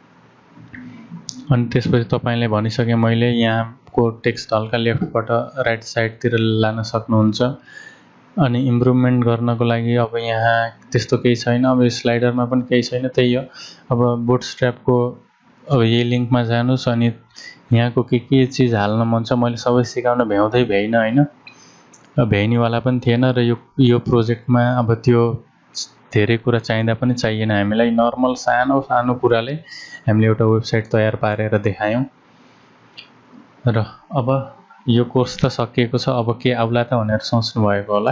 अनि त्यसपछि तपाईले भनिसके मैले, यहाँको टेक्स्ट हल्का लेफ्टबाट राइट साइडतिर लान सक्नुहुन्छ। अनि इम्प्रुभमेन्ट गर्नको लागि अब यहाँ त्यस्तो केही छैन। अब स्लाइडरमा पनि केही छैन, त्यही हो। अब बुटस्ट्र्यापको अब यही लिङ्कमा जानुस् अनि यहाँको के के चिज हाल्न मन छ मैले सबै सिकाउन भ्याउँदै भ्याइनँ होइन, भ्याइनेवाला पनि थिएन र यो यो प्रोजेक्टमा अब त्यो धेरै कुरा चाहिँदा पनि चाहिएन हामीलाई। नर्मल सानो सानो कुराले हामीले एउटा वेबसाइट तयार पारेर देखायौँ। र अब यो कोर्स त सकिएको छ, अब के आउला त भनेर सोच्नु भएको होला।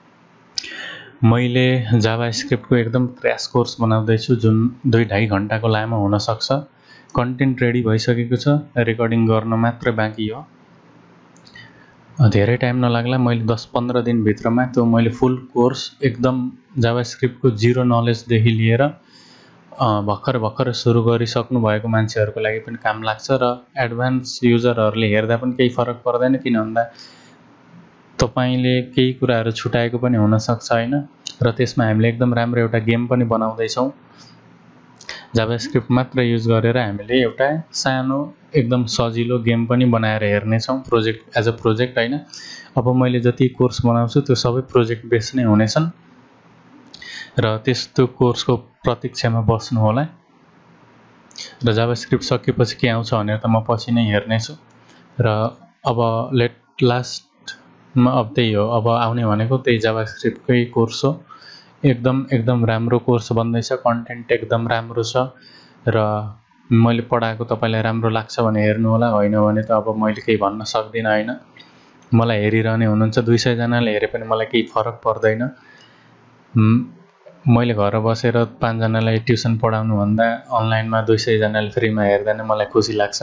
मैले जावा स्क्रिप्टको एकदम क्र्यास कोर्स बनाउँदैछु जुन दुई ढाई घन्टाको लामो हुनसक्छ। कन्टेन्ट रेडी भइसकेको छ, रेकर्डिङ गर्न मात्र बाँकी हो। धेरै टाइम नलाग्ला, मैले दस पन्ध्र दिनभित्रमा त्यो मैले फुल कोर्स एकदम जावा स्क्रिप्टको जिरो नलेजदेखि लिएर भर्खर भर्खर सुरु गरिसक्नु भएको मान्छेहरूको लागि पनि काम लाग्छ र एडभान्स युजरहरूले हेर्दा पनि केही फरक पर्दैन, किन भन्दा तपाईले केही कुराहरू छुटाएको पनि हुनसक्छ होइन। र त्यसमा हामीले एकदम राम्रो एउटा गेम पनि बनाउँदैछौँ। जावा स्क्रिप्ट मात्र युज गरेर हामीले एउटा सानो एकदम सजिलो गेम पनि बनाएर हेर्नेछौँ प्रोजेक्ट एज अ प्रोजेक्ट होइन। अब मैले जति कोर्स बनाउँछु त्यो सबै प्रोजेक्ट बेस नै हुनेछन् र त्यस्तो कोर्सको प्रतीक्षामा बस्नु होला। र जावा स्क्रिप्ट सकेपछि के आउँछ भनेर त म पछि नै हेर्नेछु। र अब लेट लास्टमा अब त्यही हो, अब आउने भनेको त्यही जावा स्क्रिप्टकै कोर्स हो। एकदम एकदम राम्रो कोर्स बन्दैछ, कन्टेन्ट एकदम राम्रो छ र मैले पढाएको तपाईँलाई राम्रो लाग्छ भने हेर्नु होला, होइन भने त अब मैले केही भन्न सक्दिनँ होइन। मलाई हेरिरहने हुनुहुन्छ, दुई सय जनाले हेरे पनि मलाई केही फरक पर्दैन। मैले घर बसेर पाँचजनालाई ट्युसन पढाउनु भन्दा अनलाइनमा दुई सय जनाले फ्रीमा हेर्दा नै मलाई खुसी लाग्छ।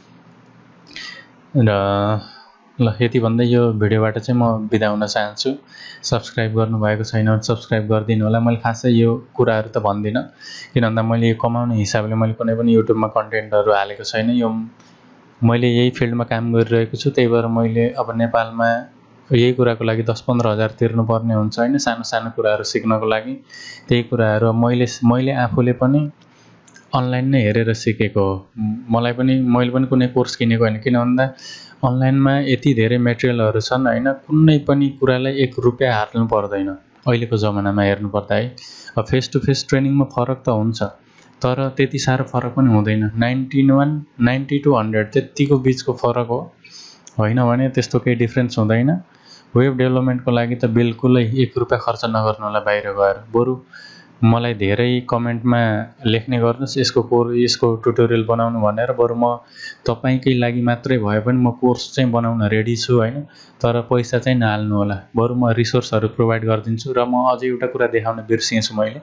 र ल यति भन्दै यो भिडियोबाट चाहिँ म बिदा हुन चाहन्छु। सब्सक्राइब गर्नुभएको छैन भने सब्सक्राइब गरिदिनु होला। मैले खासै यो कुराहरू त भन्दिनँ, किन भन्दा मैले यो कमाउने हिसाबले मैले कुनै पनि युट्युबमा कन्टेन्टहरू हालेको छैन। यो मैले यही फिल्डमा काम गरिरहेको छु, त्यही भएर मैले अब नेपालमा यही कुराको लागि दस पन्ध्र हजार तिर्नुपर्ने हुन्छ होइन, सानो सानो कुराहरू सिक्नको लागि। त्यही कुराहरू मैले मैले आफूले पनि अनलाइन नै हेरेर सिकेको हो। मलाई पनि मैले पनि कुनै कोर्स किनेको होइन, किन भन्दा अनलाइनमा यति धेरै मेटेरियलहरू छन् होइन, कुनै पनि कुरालाई एक रुपियाँ हाल्नु पर्दैन अहिलेको जमानामा हेर्नु पर्दा है। अब फेस टु फेस ट्रेनिङमा फरक त हुन्छ, तर त्यति साह्रो फरक पनि हुँदैन। Ninety one ninety two hundred त्यतिको बिचको फरक हो, होइन भने त्यस्तो केही डिफ्रेन्स हुँदैन। वेब डेभलपमेन्टको लागि त बिल्कुलै एक रुपियाँ खर्च नगर्नु होला बाहिर गएर। बरु मलाई धेरै कमेन्टमा लेख्ने गर्नुहोस् यसको कोर्स यसको ट्युटोरियल बनाउनु भनेर, बरु म तपाईँकै लागि मात्रै भए पनि म कोर्स चाहिँ बनाउन रेडी छु होइन। तर पैसा चाहिँ नहाल्नु होला, बरु म रिसोर्सहरू प्रोभाइड गरिदिन्छु। र म अझै एउटा कुरा देखाउन बिर्सिएछु, मैले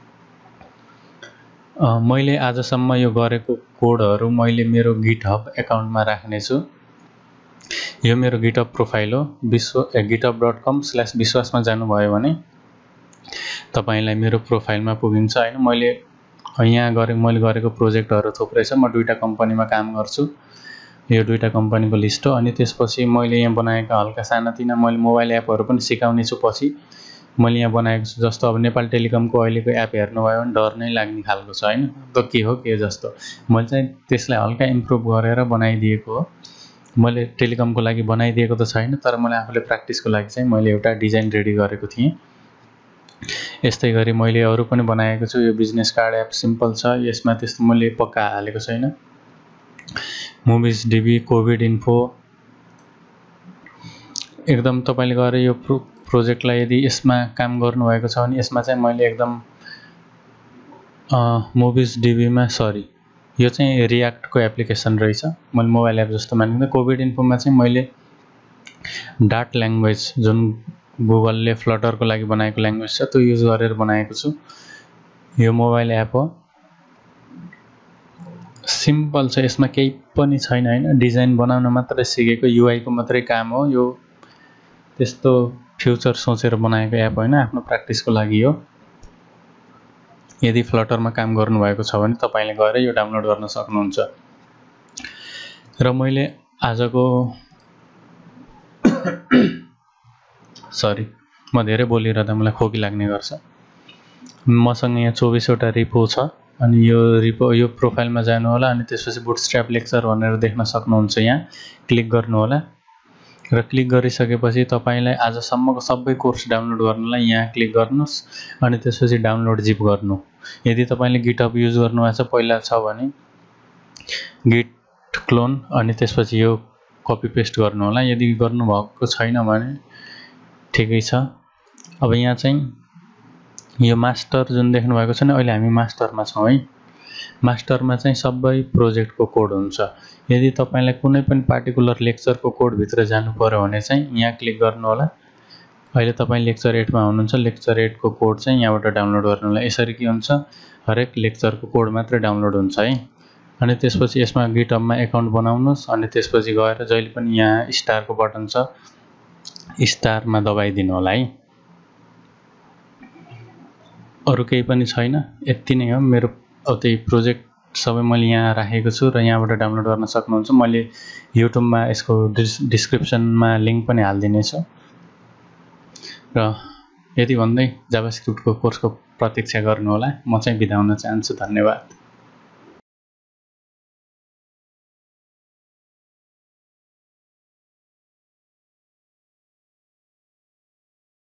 मैले आजसम्म यो गरेको कोडहरू मैले मेरो गिटहब एकाउन्टमा राख्नेछु। यो मेरो गिटहब प्रोफाइल हो, विश्व गिटहब डट कम स्ल्यास विश्वासमा जानुभयो भने तपाईँलाई मेरो प्रोफाइलमा पुगिन्छ होइन। मैले यहाँ गरे मैले गरेको प्रोजेक्टहरू थुप्रै छ। म दुईवटा कम्पनीमा काम गर्छु, यो दुईवटा कम्पनीको लिस्ट हो। अनि त्यसपछि मैले यहाँ बनाएका हल्का सानातिना मैले मोबाइल एपहरू पनि सिकाउने छु पछि। मैले यहाँ बनाएको छु, जस्तो अब नेपाल टेलिकमको अहिलेको एप हेर्नुभयो भने डर नै लाग्ने खालको छ होइन, त के हो के जस्तो। मैले चाहिँ त्यसलाई हल्का इम्प्रुभ गरेर बनाइदिएको हो। मैले टेलिकमको लागि बनाइदिएको त छैन, तर मैले आफूले प्र्याक्टिसको लागि चाहिँ मैले एउटा डिजाइन रेडी गरेको थिएँ। यस्तै गरी मैले अरू पनि बनाएको छु। यो बिजनेस कार्ड एप सिम्पल छ, यसमा त्यस्तो मैले पक्का हालेको छैन। मुभिज डिबी, कोभिड इन्फो, एकदम तपाईँले गएर यो प्रो प्रोजेक्टलाई यदि यसमा काम गर्नुभएको छ भने यसमा चाहिँ मैले एकदम मुभिज डिबीमा सरी यो चाहिँ रियाक्टको एप्लिकेसन रहेछ, मैले मोबाइल एप जस्तो मानिन्छ। कोभिड इन्फोमा चाहिँ मैले डाट ल्याङ्ग्वेज जुन गुगलले फ्लटरको लागि बनाएको ल्याङ्ग्वेज छ त्यो युज गरेर बनाएको छु। यो मोबाइल एप हो, सिम्पल छ, यसमा केही पनि छैन होइन। डिजाइन बनाउन मात्रै सिकेको, युआईको मात्रै काम हो। यो त्यस्तो फ्युचर सोचेर बनाएको एप होइन, आफ्नो प्र्याक्टिसको लागि हो। यदि फ्लटरमा काम गर्नुभएको छ भने तपाईँले गएर यो डाउनलोड गर्न सक्नुहुन्छ। र मैले आजको सरी म धेरै बोलिरहँदा मलाई खोकी लाग्ने गर्छ। मसँग यहाँ चौबिसवटा रिपो छ, अनि यो रिपो यो प्रोफाइलमा जानु होला अनि त्यसपछि बुटस्ट्र्याप लेक्चर भनेर देख्न सक्नुहुन्छ। यहाँ क्लिक गर्नु होला र क्लिक गरिसकेपछि तपाईलाई आजसम्मको सबै कोर्स डाउनलोड गर्नलाई यहाँ क्लिक गर्नुस् अनि त्यसपछि डाउनलोड जिप गर्नु। यदि तपाईले गिटहब युज गर्नुभएको छ पहिला छ भने गिट क्लोन अनि त्यसपछि यो कपी पेस्ट गर्नु होला। यदि गर्नुभएको छैन भने ठिकै छ। अब यहाँ चाहिँ यो मास्टर जुन देख्नु भएको छ नि, अहिले हामी मास्टरमा छौं है। मास्टरमा चाहिँ सबै प्रोजेक्टको कोड हुन्छ। यदि तपाईलाई कुनै पनि पार्टिकुलर लेक्चरको कोड भित्र जानु पर्यो भने चाहिँ यहाँ क्लिक गर्नु होला। अहिले तपाई लेक्चर आठ मा हुनुहुन्छ, लेक्चर आठ को कोड चाहिँ यहाँबाट डाउनलोड गर्नु होला। यसरी के हुन्छ, हरेक लेक्चरको कोड मात्र डाउनलोड हुन्छ है। अनि त्यसपछि यसमा गिटहबमा एकाउन्ट बनाउनुस् अनि त्यसपछि गएर जहिले पनि यहाँ स्टारको बटन छ, स्टारमा दबाइदिनु होला है। अरु केही पनि छैन, यति नै हो मेरो। अब त्यही प्रोजेक्ट सबै मैले यहाँ राखेको छु र यहाँबाट डाउनलोड गर्न सक्नुहुन्छ। मैले युट्युबमा यसको डिस्क्रिप्सनमा लिंक पनि हाल्दिने छु। र यति भन्दै जाभास्क्रिप्टको कोर्सको प्रतीक्षा गर्नु होला। म चाहिँ बिदा हुन चाहन्छु। धन्यवाद।